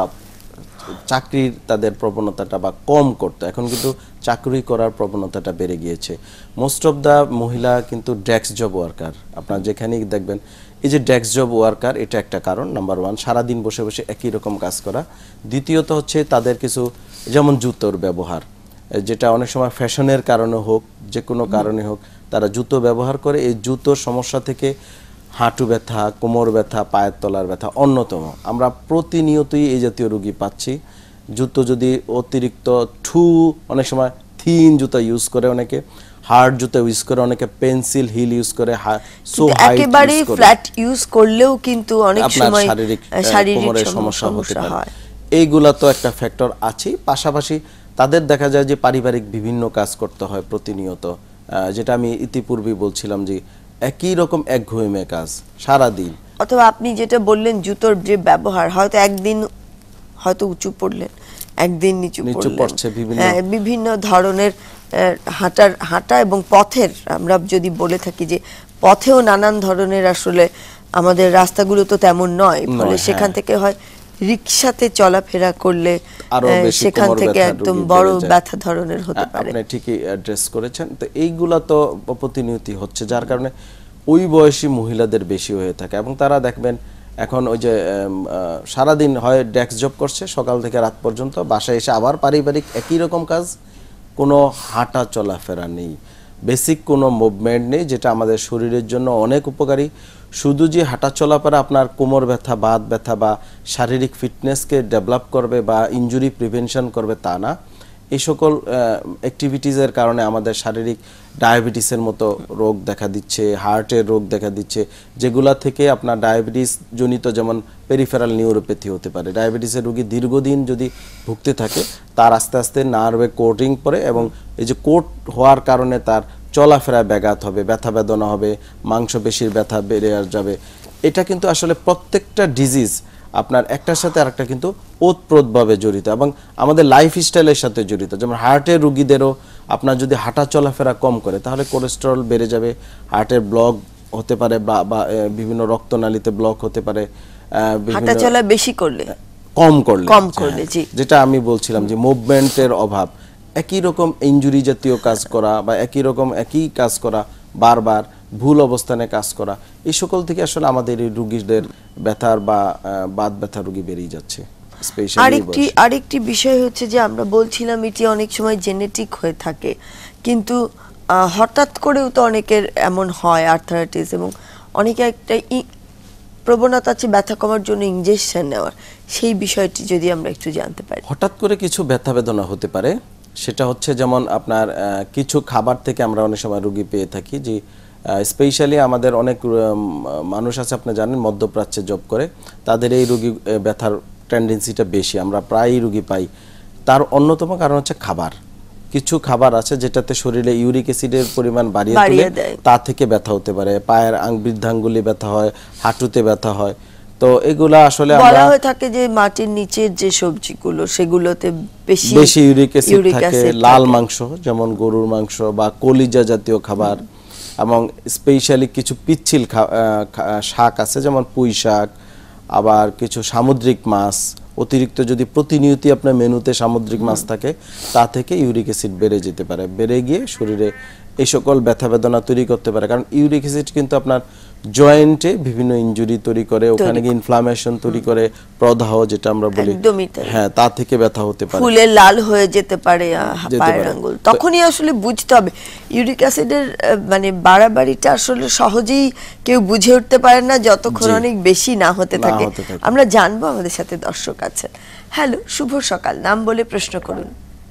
চাকরির তাদের প্রবণতাটা বা কম করতো। এখন কিন্তু চাকরি করার প্রবণতাটা বেড়ে গিয়েছে। মোস্ট অফ দ্য মহিলা কিন্তু ডেস্ক জব ওয়ার্কার। আপনার যেখানেই দেখবেন এই যে ডেস্ক জব ওয়ার্কার, এটা একটা কারণ নাম্বার ওয়ান, সারাদিন বসে বসে একই রকম কাজ করা। দ্বিতীয়ত হচ্ছে তাদের কিছু, যেমন জুতোর ব্যবহার, যেটা অনেক সময় ফ্যাশনের কারণে হোক, যে কোনো কারণে হোক, তারা জুতো ব্যবহার করে। এই জুতোর সমস্যা থেকে হাঁটু ব্যথা, কোমর ব্যথা, পায়ের তলার ব্যথা অন্যতম। আমরা প্রতিনিয়তই এই জাতীয় রোগী পাচ্ছি। জুতো যদি অতিরিক্ত ঠু, অনেক সময় থিন জুতো ইউজ করে, অনেকে হার্ড জুতো ইউজ করে, অনেকে পেন্সিল হিল ইউজ করে, সো হাইট একেবারে ফ্ল্যাট ইউজ করলেও কিন্তু অনেক সময় শারীরিক কোমরের সমস্যা হতে পারে। এইগুলা তো একটা ফ্যাক্টর আছে। পাশাপাশি তাদের দেখা যায় যে পারিবারিক বিভিন্ন কাজ করতে হয় প্রতিনিয়ত, যেটা আমি ইতিপূর্বে বলছিলাম যে একই রকম একঘেয়েমি কাজ সারাদিন। অথবা আপনি যেটা বললেন জুতোর যে ব্যবহার, হয়তো একদিন হয়তো উঁচু পড়লেন, একদিন নিচু পড়ছে, বিভিন্ন ধরনের হাঁটার হাঁটা এবং পথের, আমরা যদি বলে থাকি যে পথেও নানান ধরনের, আসলে আমাদের রাস্তাগুলো তো তেমন নয়, ফলে সেখান থেকে হয় রিকশাতে চলাফেরা করলে সেখান থেকে একদম বড় ব্যথা ধরনের হতে পারে। আপনি ঠিকই অ্যাড্রেস করেছেন। তো এইগুলা তো প্রতিনিয়তই হচ্ছে, যার কারণে ওই বয়সী মহিলাদের বেশি হয়ে থাকে। এবং তারা দেখবেন এখন ওই যে সারাদিন হয় ডেস্ক জব করছে সকাল থেকে রাত পর্যন্ত, বাসায় এসে আবার পারিবারিক একই রকম কাজ, কোনো হাঁটা চলাফেরা নেই, বেসিক কোনো মুভমেন্ট নেই, যেটা আমাদের শরীরের জন্য অনেক উপকারী। শুধু যে হাঁটা চলাফেরা আপনার কোমর ব্যথা, বাত ব্যথা বা শারীরিক ফিটনেসকে ডেভেলপ করবে বা ইনজুরি প্রিভেনশন করবে তা না। এই সকল অ্যাক্টিভিটিসের কারণে আমাদের শারীরিক ডায়াবেটিসের মতো রোগ দেখা দিচ্ছে, হার্টের রোগ দেখা দিচ্ছে, যেগুলা থেকে আপনার ডায়াবেটিস জনিত যেমন পেরিফেরাল নিউরোপ্যাথি হতে পারে। ডায়াবেটিসের রোগী দীর্ঘদিন যদি ভুগতে থাকে, তার আস্তে আস্তে নার্ভে কোটিং পড়ে, এবং এই যে কোট হওয়ার কারণে তার চলাফেরা ব্যাঘাত হবে, ব্যথা বেদনা হবে, মাংসপেশির ব্যথা বেড়ে যাবে। এটা কিন্তু আসলে প্রত্যেকটা ডিজিজ আপনার একটার সাথে আরেকটা কিন্তু ওতপ্রোতভাবে জড়িত, এবং আমাদের লাইফস্টাইলের সাথে জড়িত। যেমন হার্টের রোগীদেরও আপনার যদি হাঁটা চলাফেরা কম করে, তাহলে কোলেস্টেরল বেড়ে যাবে, হার্টের ব্লক হতে পারে, বা বিভিন্ন রক্তনালীতে ব্লক হতে পারে, হাঁটা চলা বেশি করলে, কম করলে কম করলে জি, যেটা আমি বলছিলাম যে মুভমেন্টের অভাব, একই রকম ইনজুরি জাতীয় কাজ করা বা একই রকম একই কাজ করা, বারবার ভুল অবস্থানে কাজ করা, এই সকল থেকে আসলে আমাদের এই রোগীদের ব্যথার বা বাত ব্যথা রোগী বেরিয়ে যাচ্ছে। স্পেশালি আরেকটি আরেকটি বিষয় হচ্ছে যে আমরা বলছিলাম এটি অনেক সময় জেনেটিক হয়ে থাকে, কিন্তু আহ, হঠাৎ করেও তো অনেকের এমন হয় আর্থারাইটিস, এবং অনেকে একটা ই- প্রবণতা আছে ব্যথা কমার জন্য ইনজেকশন নেওয়ার, সেই বিষয়টি যদি আমরা একটু জানতে পারি। হঠাৎ করে কিছু ব্যথা বেদনা হতে পারে, সেটা হচ্ছে যেমন আপনার আহ, কিছু খাবার থেকে আমরা অনেক সময় রোগী পেয়ে থাকি, যে স্পেশালি আমাদের অনেক উম, মানুষ আছে আপনি জানেন মধ্যপ্রাচ্যে জব করে, তাদের এই রোগী আহ, ব্যথার টেন্ডেন্সিটা বেশি, আমরা প্রায়ই রোগী পাই। তার অন্যতম কারণ হচ্ছে খাবার। কিছু খাবার আছে যেটাতে শরীরে ইউরিক অ্যাসিডের পরিমাণ বাড়িয়ে বাড়িয়ে তোলে, দেয়। তা থেকে ব্যথা হতে পারে। পায়ের আং বৃদ্ধাঙ্গুলি ব্যথা হয়, হাঁটুতে ব্যথা হয়। তো এগুলা আসলে বলা আমরা হয়ে থাকে যে মাটির নিচের যে সবজিগুলো সেগুলোতে বেশি বেশি ইউরিক অ্যাসিড ইউরিক থাকে, অ্যাসিড লাল থাকে। মাংস যেমন গরুর মাংস বা কলিজা জাতীয় খাবার, এবং স্পেশালি কিছু পিচ্ছিল খা- আহ, খা- শাক আছে যেমন পুঁই শাক, আবার কিছু সামুদ্রিক মাছ। অতিরিক্ত যদি প্রতিনিয়তই আপনার মেনুতে সামুদ্রিক মাছ থাকে, তা থেকে ইউরিক অ্যাসিড বেড়ে যেতে পারে, বেড়ে গিয়ে শরীরে এই সকল ব্যথা বেদনা তৈরি করতে পারে। কারণ ইউরিক অ্যাসিড কিন্তু আপনার জয়েন্টে বিভিন্ন ইনজুরি তৈরি করে, ওখানে গিয়ে ইনফ্লামেশন তৈরি করে, প্রদাহ যেটা আমরা বলি, একদমই তাই। হ্যাঁ, তা থেকে ব্যথা হতে পারে। ফুলে লাল হয়ে যেতে পারে আহ, যেতে পায়ের পারে। আঙ্গুল, তখনই আসলে বুঝতে হবে ইউরিক অ্যাসিডের আহ, মানে বাড়াবাড়িটা আসলে সহজেই কেউ বুঝে উঠতে পারে না যতক্ষণ জি। অনেক বেশি না হতে না থাকে। হতে থাকে। আমরা জানবো, আমাদের সাথে দর্শক আছেন। হ্যালো, শুভ সকাল, নাম বলে প্রশ্ন করুন।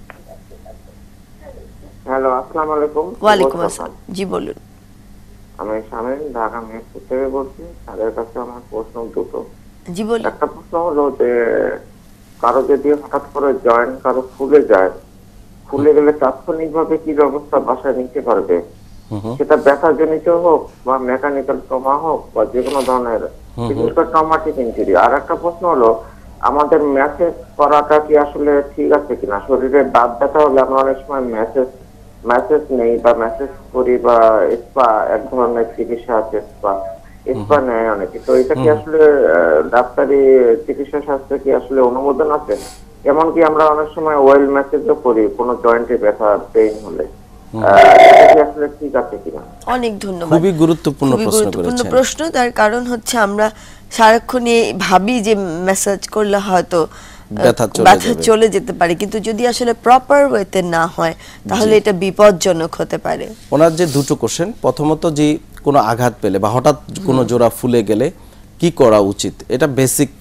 হ্যালো, আসসালামু আলাইকুম। ওয়ালাইকুম শুভ আসসালাম, সকাল। জি বলুন। আমি শামীম, ঢাকা মেহেরপুর থেকে বলছি। তাদের কাছে আমার প্রশ্ন দুটো। জি বলুন। একটা প্রশ্ন হলো যে কারো যদি হঠাৎ করে জয়েন্ট কারো ফুলে যায়, ফুলে গেলে তাৎক্ষণিকভাবে কি ব্যবস্থা বাসায় নিতে পারবে? সেটা ব্যথাজনিত হোক বা মেকানিক্যাল ট্রমা হোক বা যে কোনো ধরনের ট্রমাটিক ইনজুরি। আর একটা প্রশ্ন হলো আমাদের ম্যাসেজ করাটা কি আসলে ঠিক আছে কিনা? শরীরে দাঁত ব্যথা হলে আমরা অনেক সময় ম্যাসেজ ম্যাসেজ নেই বা ম্যাসেজ করি, বা স্পা এক ধরনের চিকিৎসা আছে, স্পা স্পা নেয় অনেকে। তো এটা কি আসলে আহ, ডাক্তারি চিকিৎসা শাস্ত্রে কি আসলে অনুমোদন আছে? এমনকি আমরা অনেক সময় ওয়েল ম্যাসেজও করি কোনো জয়েন্টে ব্যথা পেইন হলে। আহ, এটা কি আসলে ঠিক আছে কিনা? অনেক ধন্যবাদ। খুবই গুরুত্বপূর্ণ খুবই প্রশ্ন গুরুত্বপূর্ণ করেছেন। প্রশ্ন, তার কারণ হচ্ছে আমরা সারাক্ষণ এই ভাবি যে মেসেজ করলে হয়তো আহ, ব্যথা চলে ব্যথা যাবে। চলে যেতে পারে, কিন্তু যদি আসলে প্রপার ওয়েতে না হয় তাহলে এটা বিপজ্জনক হতে পারে। ওনার যে দুটো কোশ্চেন, প্রথমত যে কোনো আঘাত পেলে বা হঠাৎ কোনো জোড়া ফুলে গেলে কি করা উচিত, এটা বেসিক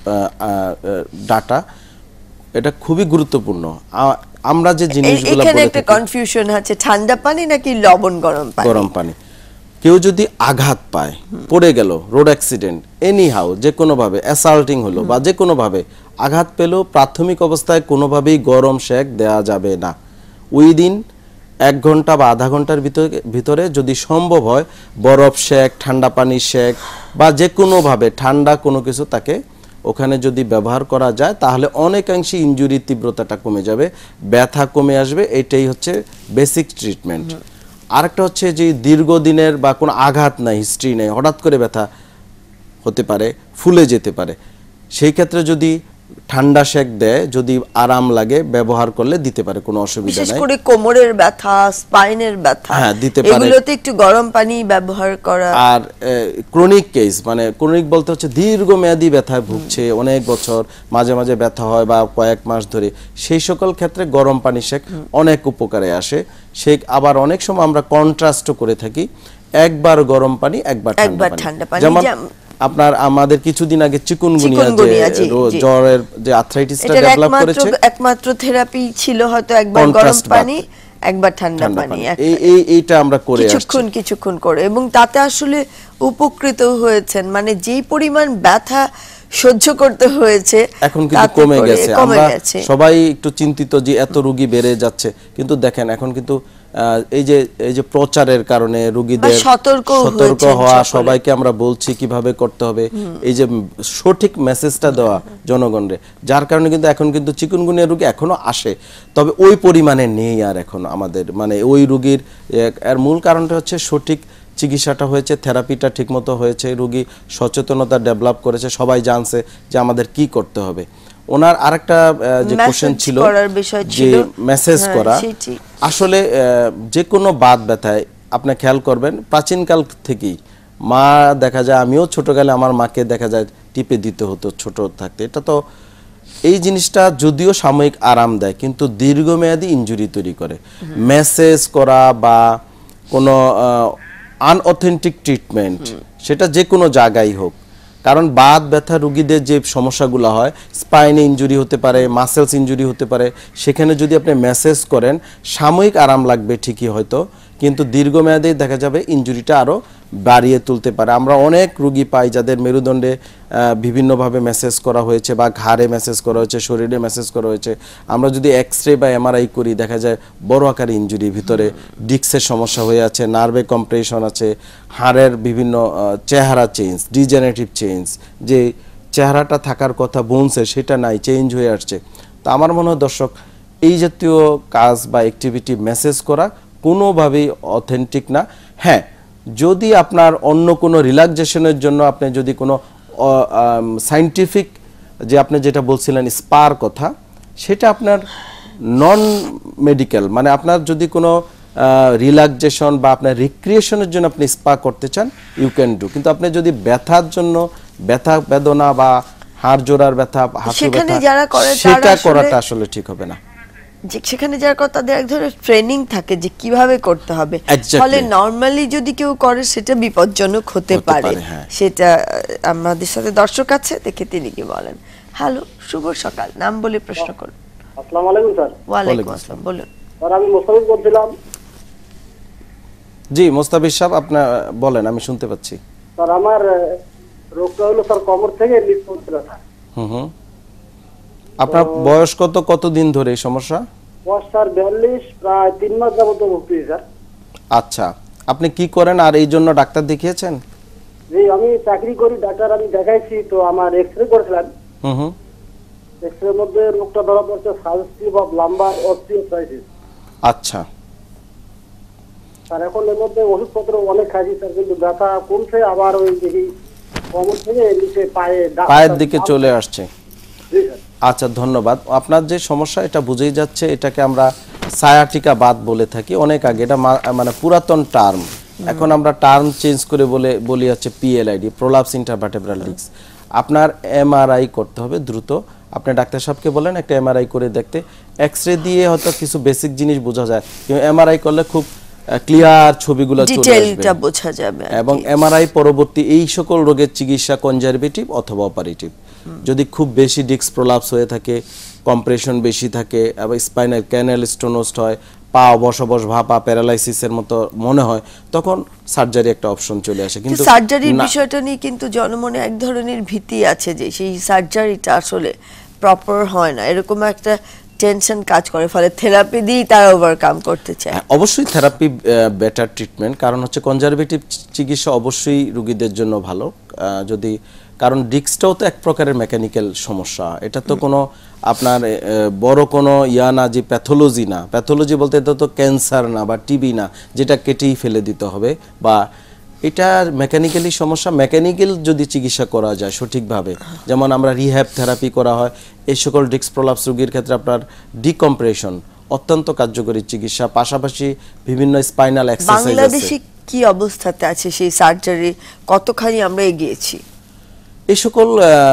ডাটা, এটা খুবই গুরুত্বপূর্ণ। আ- আমরা যে এ- জিনিসগুলো এখানে বলে একটা থাকি, কনফিউশন আছে, ঠান্ডা পানি নাকি লবণ গরম পানি? গরম পানি। কেউ যদি আঘাত পায়, পড়ে গেল, রোড অ্যাক্সিডেন্ট, এনি হাউ, যে কোনোভাবে অ্যাসাল্টিং হলো বা যে কোনোভাবে আঘাত পেল, প্রাথমিক অবস্থায় কোনোভাবেই গরম শেক দেওয়া যাবে না। উইদিন এক ঘন্টা বা আধা ঘন্টার ভিতরে ভিতরে যদি সম্ভব হয় বরফ শেক, ঠান্ডা পানির শেক বা যে কোনোভাবে ঠান্ডা কোনো কিছু তাকে ওখানে যদি ব্যবহার করা যায়, তাহলে অনেকাংশে ইনজুরির তীব্রতাটা কমে যাবে, ব্যথা কমে আসবে। এটাই হচ্ছে বেসিক ট্রিটমেন্ট। আরেকটা হচ্ছে যে দীর্ঘদিনের বা কোনো আঘাত নাই, হিস্ট্রি নেই, হঠাৎ করে ব্যথা হতে পারে, ফুলে যেতে পারে, সেই ক্ষেত্রে যদি ঠান্ডা শেক দেয়, যদি আরাম লাগে, ব্যবহার করলে দিতে পারে, কোনো অসুবিধা বিশেষ নাই। করে কোমরের ব্যথা, স্পাইনের ব্যথা, হ্যাঁ, দিতে পারে। এগুলোতে একটু গরম পানি ব্যবহার করা। আর ক্রনিক কেস, মানে ক্রনিক বলতে হচ্ছে দীর্ঘমেয়াদী ব্যথায় ভুগছে, অনেক বছর মাঝে মাঝে ব্যথা হয় বা কয়েক মাস ধরে, সেই সকল ক্ষেত্রে গরম পানি শেক অনেক উপকারে আসে। শেক আবার অনেক সময় আমরা কন্ট্রাস্টও করে থাকি, একবার গরম পানি, একবার একবার ঠান্ডা ঠান্ডা পানি। পানি, যেমন যেম- আপনার আমাদের কিছুদিন আগে চিকুনগুনিয়া চিকুনগুনিয়া, যে জি, রো- জি। জ্বরের যে আর্থ্রাইটিসটা এটার ডেভেলপ একমাত্র করেছে, একমাত্র থেরাপি ছিল হয়তো একবার গরম Contrast bath, পানি, একবার ঠান্ডা ঠান্ডা পানি, পানি, এক- এই এই এইটা আমরা করে আসছি। কিছুক্ষণ কিছুক্ষণ করে, এবং তাতে আসলে উপকৃত হয়েছেন। মানে যেই পরিমাণ ব্যথা সহ্য করতে হয়েছে এখন কিন্তু তাতে কমে করে গেছে। কমে আমরা গেছে। সবাই একটু চিন্তিত যে এত রোগী বেড়ে যাচ্ছে, কিন্তু দেখেন এখন কিন্তু আহ, এই যে এই যে প্রচারের কারণে রোগীদের বা সতর্ক সতর্ক হয়েছেন হওয়া, সকলে। সবাইকে আমরা বলছি কিভাবে করতে হবে, এই যে সঠিক মেসেজটা দেওয়া জনগণরে, যার কারণে কিন্তু এখন কিন্তু চিকুনগুনিয়া রোগী এখনো আসে, তবে ওই পরিমাণে নেই আর এখন আমাদের, মানে ওই রোগীর এর মূল কারণটা হচ্ছে সঠিক চিকিৎসাটা হয়েছে, থেরাপিটা ঠিকমতো হয়েছে, রোগী সচেতনতা ডেভেলপ করেছে, সবাই জানছে যে আমাদের কি করতে হবে। ওনার আরেকটা আহ, যে কোশ্চেন Message ছিল করার বিষয় যে ছিল। মেসেজ হ্যাঁ, করা, সেটি। আসলে আহ, যে কোনো বাত ব্যথায় আপনি খেয়াল করবেন, প্রাচীনকাল থেকেই মা দেখা যায়, আমিও ছোটকালে আমার মাকে দেখা যায় টিপে দিতে হতো ছোট থাকতে, এটা তো এই জিনিসটা যদিও সাময়িক আরাম দেয় কিন্তু দীর্ঘমেয়াদী ইনজুরি তৈরি করে। মেসেজ করা বা কোনো আনঅথেন্টিক ট্রিটমেন্ট সেটা যে কোনো জায়গায় হোক, কারণ বাত ব্যথা রোগীদের যে সমস্যাগুলো হয়, স্পাইনে ইনজুরি হতে পারে, মাসেলস ইনজুরি হতে পারে, সেখানে যদি আপনি মেসেজ করেন সাময়িক আরাম লাগবে ঠিকই হয়তো, কিন্তু দীর্ঘমেয়াদে দেখা যাবে ইনজুরিটা আরও বাড়িয়ে তুলতে পারে। আমরা অনেক রোগী পাই যাদের মেরুদণ্ডে বিভিন্নভাবে মেসেজ করা হয়েছে বা ঘাড়ে মেসেজ করা হয়েছে, শরীরে মেসেজ করা হয়েছে। আমরা যদি এক্স রে বা এমআরআই করি দেখা যায় বড় আকারে ইনজুরি, ভিতরে ডিস্কের সমস্যা হয়ে আছে, নার্ভে কম্প্রেশন আছে, হাড়ের বিভিন্ন চেহারা চেঞ্জ, ডিজেনারেটিভ চেঞ্জ, যে চেহারাটা থাকার কথা বোনসের সেটা নাই, চেঞ্জ হয়ে আসছে। তো আমার মনে হয় দর্শক এই জাতীয় কাজ বা অ্যাক্টিভিটি মেসেজ করা কোনোভাবেই অথেন্টিক না। হ্যাঁ, যদি আপনার অন্য কোনো রিল্যাক্সেশনের জন্য আপনি যদি কোনো সায়েন্টিফিক, যে আপনি যেটা বলছিলেন স্পার কথা, সেটা আপনার নন মেডিকেল, মানে আপনার যদি কোনো রিল্যাক্সেশন বা আপনার রিক্রিয়েশনের জন্য আপনি স্পা করতে চান, ইউ ক্যান ডু। কিন্তু আপনি যদি ব্যথার জন্য, ব্যথা বেদনা বা হাড় জোড়ার ব্যথা, হাঁটু ব্যথা, সেটা করাটা আসলে ঠিক হবে না। সেখানে যারা করে তাদের এক ধরনের ট্রেনিং থাকে যে কিভাবে করতে হবে, ফলে নরমালি যদি কেউ করে সেটা বিপজ্জনক হতে পারে। সেটা আমাদের সাথে দর্শক আছে, দেখে তিনি কি বলেন। হ্যালো, শুভ সকাল, নাম বলে প্রশ্ন করুন। আসসালামু আলাইকুম স্যার। ওয়ালাইকুম আসসালাম, বলুন। স্যার আমি মোস্তাফিজ বলছিলাম। জি মোস্তাফিজ সাহেব, আপনি বলেন, আমি শুনতে পাচ্ছি। স্যার আমার রোগটা হলো স্যার কোমর থেকে নিচ পর্যন্ত ব্যথা। হুম হুম। আপনার বয়স কত, কতদিন ধরে এই সমস্যা? বয়স স্যার বিয়াল্লিশ, প্রায় তিন মাস যাবত ভুগছি স্যার। আচ্ছা, আপনি কি করেন আর এই জন্য ডাক্তার দেখিয়েছেন? জি আমি চাকরি করি, ডাক্তার আমি দেখাইছি, তো আমার এক্সরে করেছিলাম। হুম হুম। এক্সরের মধ্যে রোগটা ধরা পড়ছে সাজেস্টিভ অফ লাম্বার অস্টিওআর্থ্রাইটিস। আচ্ছা স্যার এখন এর মধ্যে ওষুধপত্র অনেক খাইছি স্যার, কিন্তু ব্যথা কমছে, আবার ওই দেখি কোমর থেকে নিচে পায়ে পায়ের দিকে চলে আসছে। আচ্ছা ধন্যবাদ। আপনার যে সমস্যা এটা বুঝেই যাচ্ছে, এটাকে আমরা সায়াটিকা বাত বলে থাকি। অনেক আগে এটা মানে পুরাতন টার্ম, এখন আমরা টার্ম চেঞ্জ করে বলে বলি হচ্ছে পিএলআইডি, প্রোলাপস ইন্টারভার্টেব্রাল ডিস্ক। আপনার এমআরআই করতে হবে দ্রুত। আপনি ডাক্তার সাহেবকে বলেন একটা এমআরআই করে দেখতে। এক্সরে দিয়ে হয়তো কিছু বেসিক জিনিস বোঝা যায়, কিন্তু এমআরআই করলে খুব ক্লিয়ার ছবিগুলো চলে আসবে, বোঝা যাবে। এবং এমআরআই পরবর্তী এই সকল রোগের চিকিৎসা কনজারভেটিভ অথবা অপারেটিভ। যদি খুব বেশি ডিস্ক প্রলাপস হয়ে থাকে, কম্প্রেশন বেশি থাকে, এবং স্পাইনাল ক্যানাল স্টোনোস্ট হয়, পা বসবস ভাপা প্যারালাইসিসের মতো মনে হয়, তখন সার্জারি একটা অপশন চলে আসে। কিন্তু সার্জারির বিষয়টা নিয়ে কিন্তু জনমনে এক ধরনের ভীতি আছে যে সেই সার্জারিটা আসলে প্রপার হয় না, এরকম একটা টেনশন কাজ করে, ফলে থেরাপি দিয়ে তারা ওভারকাম করতে চায়। অবশ্যই থেরাপি বেটার ট্রিটমেন্ট, কারণ হচ্ছে কনজারভেটিভ চিকিৎসা অবশ্যই রোগীদের জন্য ভালো। যদি কারণ ডিস্কটাও তো এক প্রকারের মেকানিক্যাল সমস্যা, এটা তো কোনো আপনার বড় কোনো ইয়া না যে প্যাথোলজি না। প্যাথোলজি বলতে এটা তো ক্যান্সার না বা টিবি না যেটা কেটেই ফেলে দিতে হবে, বা এটা মেকানিক্যালি সমস্যা। মেকানিক্যাল যদি চিকিৎসা করা যায় সঠিকভাবে, যেমন আমরা রিহ্যাব থেরাপি করা হয়, এই সকল ডিস্ক প্রলাপস রোগীর ক্ষেত্রে আপনার ডিকম্প্রেশন অত্যন্ত কার্যকরী চিকিৎসা। পাশাপাশি বিভিন্ন স্পাইনাল এক্সারসাইজ আছে। বাংলাদেশে কি অবস্থাতে আছে সেই সার্জারি, কতখানি আমরা এগিয়েছি? এই সকল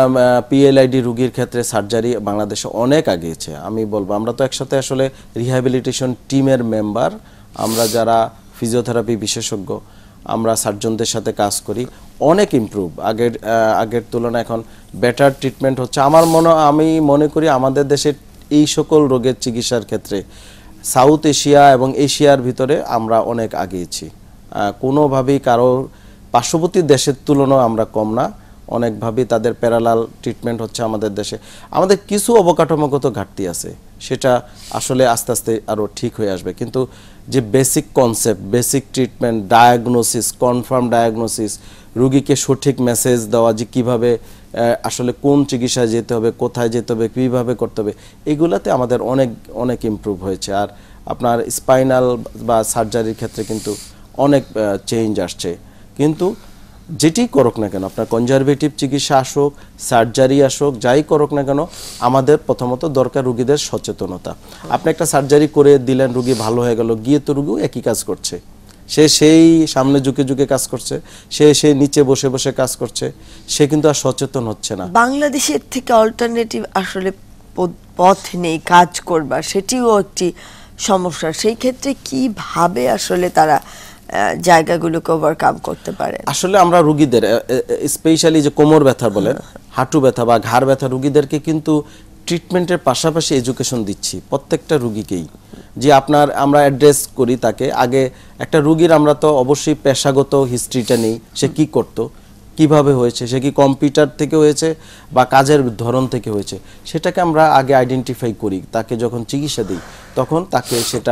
পিএলআইডি রোগীর ক্ষেত্রে সার্জারি বাংলাদেশে অনেক আগিয়েছে আমি বলবো। আমরা তো একসাথে আসলে রিহ্যাবিলিটেশন টিমের মেম্বার, আমরা যারা ফিজিওথেরাপি বিশেষজ্ঞ, আমরা সার্জনদের সাথে কাজ করি, অনেক ইমপ্রুভ আগের আগের তুলনায় এখন বেটার ট্রিটমেন্ট হচ্ছে। আমার মনে আমি মনে করি আমাদের দেশের এই সকল রোগের চিকিৎসার ক্ষেত্রে সাউথ এশিয়া এবং এশিয়ার ভিতরে আমরা অনেক আগিয়েছি। কোনোভাবেই কারো পার্শ্ববর্তী দেশের তুলনায় আমরা কম না, অনেকভাবেই তাদের প্যারালাল ট্রিটমেন্ট হচ্ছে আমাদের দেশে। আমাদের কিছু অবকাঠামোগত ঘাটতি আছে, সেটা আসলে আস্তে আস্তে আরও ঠিক হয়ে আসবে। কিন্তু যে basic concept, basic treatment, diagnosis, confirm diagnosis, রোগীকে সঠিক মেসেজ দেওয়া যে কীভাবে আসলে কোন চিকিৎসায় যেতে হবে, কোথায় যেতে হবে, কীভাবে করতে হবে, এগুলাতে আমাদের অনেক অনেক ইমপ্রুভ হয়েছে। আর আপনার স্পাইনাল বা সার্জারির ক্ষেত্রে কিন্তু অনেক চেঞ্জ আসছে। কিন্তু যেটি করুক না কেন, আপনার কনজারভেটিভ চিকিৎসা আসুক, সার্জারি আসুক, যাই করুক না কেন, আমাদের প্রথমত দরকার রোগীদের সচেতনতা। আপনি একটা সার্জারি করে দিলেন, রোগী ভালো হয়ে গেল, গিয়ে তো রোগীও একই কাজ করছে, সে সেই সামনে ঝুঁকে ঝুঁকে কাজ করছে, সে সেই নিচে বসে বসে কাজ করছে, সে কিন্তু আর সচেতন হচ্ছে না। বাংলাদেশের থেকে অল্টারনেটিভ আসলে পদ- পথ নেই কাজ করবার, সেটিও একটি সমস্যা। সেই ক্ষেত্রে কিভাবে আসলে তারা আহ, জায়গাগুলোকে ওভারকাম করতে পারে? আসলে আমরা রুগীদের স্পেশালি যে কোমর ব্যথা বলেন, হাঁটু ব্যথা বা ঘাড় ব্যথা রুগীদেরকে কিন্তু ট্রিটমেন্টের পাশাপাশি এডুকেশন দিচ্ছি প্রত্যেকটা রুগীকেই, যে আপনার আমরা অ্যাড্রেস করি তাকে আগে। একটা রুগীর আমরা তো অবশ্যই পেশাগত হিস্ট্রিটা নেই, সে কি করতো, কিভাবে হয়েছে, সে কি কম্পিউটার থেকে হয়েছে বা কাজের ধরন থেকে হয়েছে, সেটাকে আমরা আগে আইডেন্টিফাই করি। তাকে যখন চিকিৎসা দিই তখন তাকে সেটা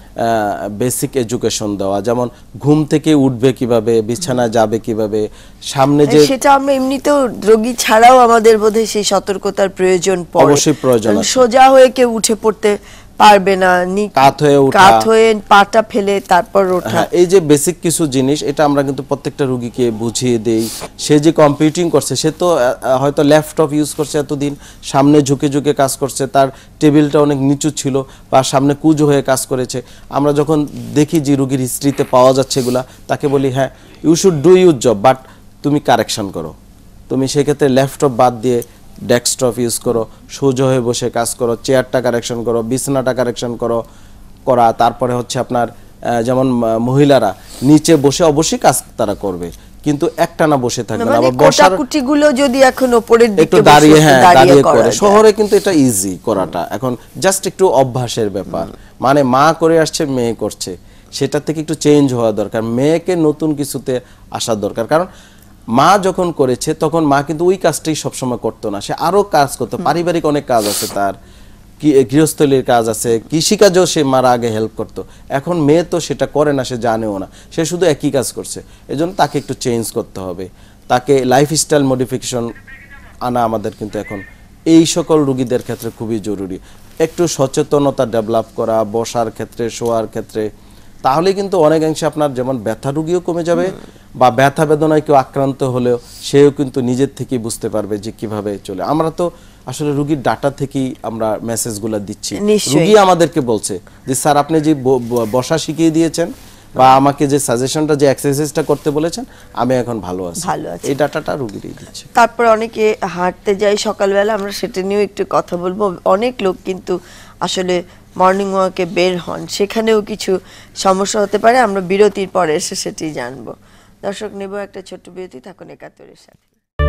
বেসিক এডুকেশন দেওয়া, যেমন ঘুম থেকে উঠবে কিভাবে, বিছানায় যাবে কিভাবে, সামনে যে সেটা আমরা এমনিতেও রোগী ছাড়াও আমাদের বোধহয় সেই সতর্কতার প্রয়োজন পড়ে। অবশ্যই প্রয়োজন আছে। সোজা হয়ে কেউ উঠে পড়তে পারবে না, নি- কাত হয়ে ওঠা, কাত হয়ে পাটা ফেলে তারপর ওঠা। হ্যাঁ, এই যে বেসিক কিছু জিনিস, এটা আমরা কিন্তু প্রত্যেকটা রুগীকে বুঝিয়ে দেই। সে যে কম্পিউটিং করছে, সে তো আহ, হয়তো ল্যাপটপ ইউজ করছে এতদিন, সামনে ঝুঁকে ঝুঁকে কাজ করছে, তার টেবিলটা অনেক নিচু ছিল বা সামনে কুঁজো হয়ে কাজ করেছে। আমরা যখন দেখি যে রুগীর হিস্ট্রিতে পাওয়া যাচ্ছে এগুলা, তাকে বলি হ্যাঁ you should do your job, but তুমি কারেকশন করো। তুমি সেক্ষেত্রে ল্যাপটপ বাদ দিয়ে ডেস্কটপ ইউজ করো, সোজা হয়ে বসে কাজ করো, চেয়ারটা কারেকশন করো, বিছানাটা কারেকশন করো করা। তারপরে হচ্ছে আপনার আহ, যেমন আহ, মহিলারা নিচে বসে অবশ্যই কাজ তারা করবে, কিন্তু একটানা বসে থাকবে না। মানে আবার বসার কোটাকুটিগুলো যদি এখন উপরের দিকে একটু বসে দাঁড়িয়ে, একটু হ্যাঁ দাঁড়িয়ে দাঁড়িয়ে করা করে, যায়। শহরে কিন্তু এটা ইজি করাটা, এখন জাস্ট একটু অভ্যাসের ব্যাপার। মানে মা করে আসছে, মেয়ে করছে, সেটা থেকে একটু চেঞ্জ হওয়া দরকার। মেয়েকে নতুন কিছুতে আসা দরকার, কারণ মা যখন করেছে তখন মা কিন্তু ওই কাজটাই সবসময় করতো না, সে আরো কাজ করতো, পারিবারিক অনেক কাজ আছে তার, কি গৃহস্থলীর কাজ আছে, কৃষিকাজও সে মারা আগে হেল্প করতো। এখন মেয়ে তো সেটা করে না, সে জানেও না, সে শুধু একই কাজ করছে। এজন্য তাকে একটু চেঞ্জ করতে হবে, তাকে লাইফস্টাইল মডিফিকেশন আনা আমাদের কিন্তু এখন এই সকল রুগীদের ক্ষেত্রে খুবই জরুরি। একটু সচেতনতা ডেভেলপ করা বসার ক্ষেত্রে, শোয়ার ক্ষেত্রে, তাহলে কিন্তু অনেকাংশে আপনার যেমন ব্যথা রুগীও কমে যাবে, বা ব্যথা বেদনায় কেউ আক্রান্ত হলেও সেও কিন্তু নিজের থেকেই বুঝতে পারবে যে কিভাবে চলে। আমরা তো আসলে রুগীর ডাটা থেকেই আমরা মেসেজগুলো দিচ্ছি। নিশ্চয়ই। রুগী আমাদেরকে বলছে যে স্যার আপনি যে ব- ব- বসা শিখিয়ে দিয়েছেন বা আমাকে যে সাজেশনটা, যে এক্সারসাইজটা করতে বলেছেন, আমি এখন ভালো আছি। ভালো আছি। এই ডাটাটা রুগীরই দিচ্ছে। তারপর অনেকে হাঁটতে যায় সকালবেলা, আমরা সেটা নিয়েও একটু কথা বলবো। অনেক লোক কিন্তু আসলে মর্নিং ওয়াকে বের হন, সেখানেও কিছু সমস্যা হতে পারে। আমরা বিরতির পরে এসে সেটি জানবো। দর্শক, নেব একটা ছোট্ট বিরতি, থাকুন একাত্তরের সাথে।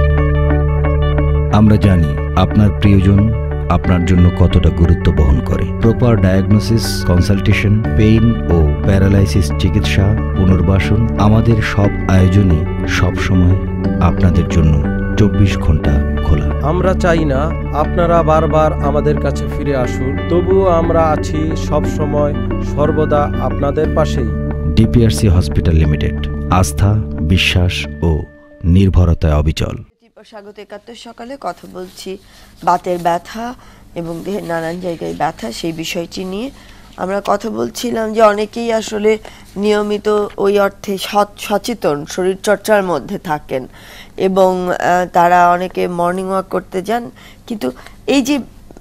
আমরা জানি আপনার প্রিয়জন আপনার জন্য কতটা গুরুত্ব বহন করে। প্রপার ডায়াগনোসিস, কনসালটেশন, পেইন ও প্যারালাইসিস চিকিৎসা, পুনর্বাসন, আমাদের সব আয়োজনই সবসময় আপনাদের জন্য চব্বিশ ঘন্টা খোলা। আমরা চাই না আপনারা বারবার আমাদের কাছে ফিরে আসুন, তবুও আমরা আছি সব সময় সর্বদা আপনাদের পাশেই। ডিপিআরসি হসপিটাল লিমিটেড, আস্থা, বিশ্বাস ও নির্ভরতায় অবিচল। স্বাগত একাত্তর সকালে। কথা বলছি বাতের ব্যথা এবং দেহের নানান জায়গায় ব্যথা, সেই বিষয়টি নিয়ে আমরা কথা বলছিলাম যে অনেকেই আসলে নিয়মিত ওই অর্থে সচেতন শরীরচর্চার মধ্যে থাকেন এবং তারা অনেকে মর্নিং ওয়াক করতে যান, কিন্তু এই যে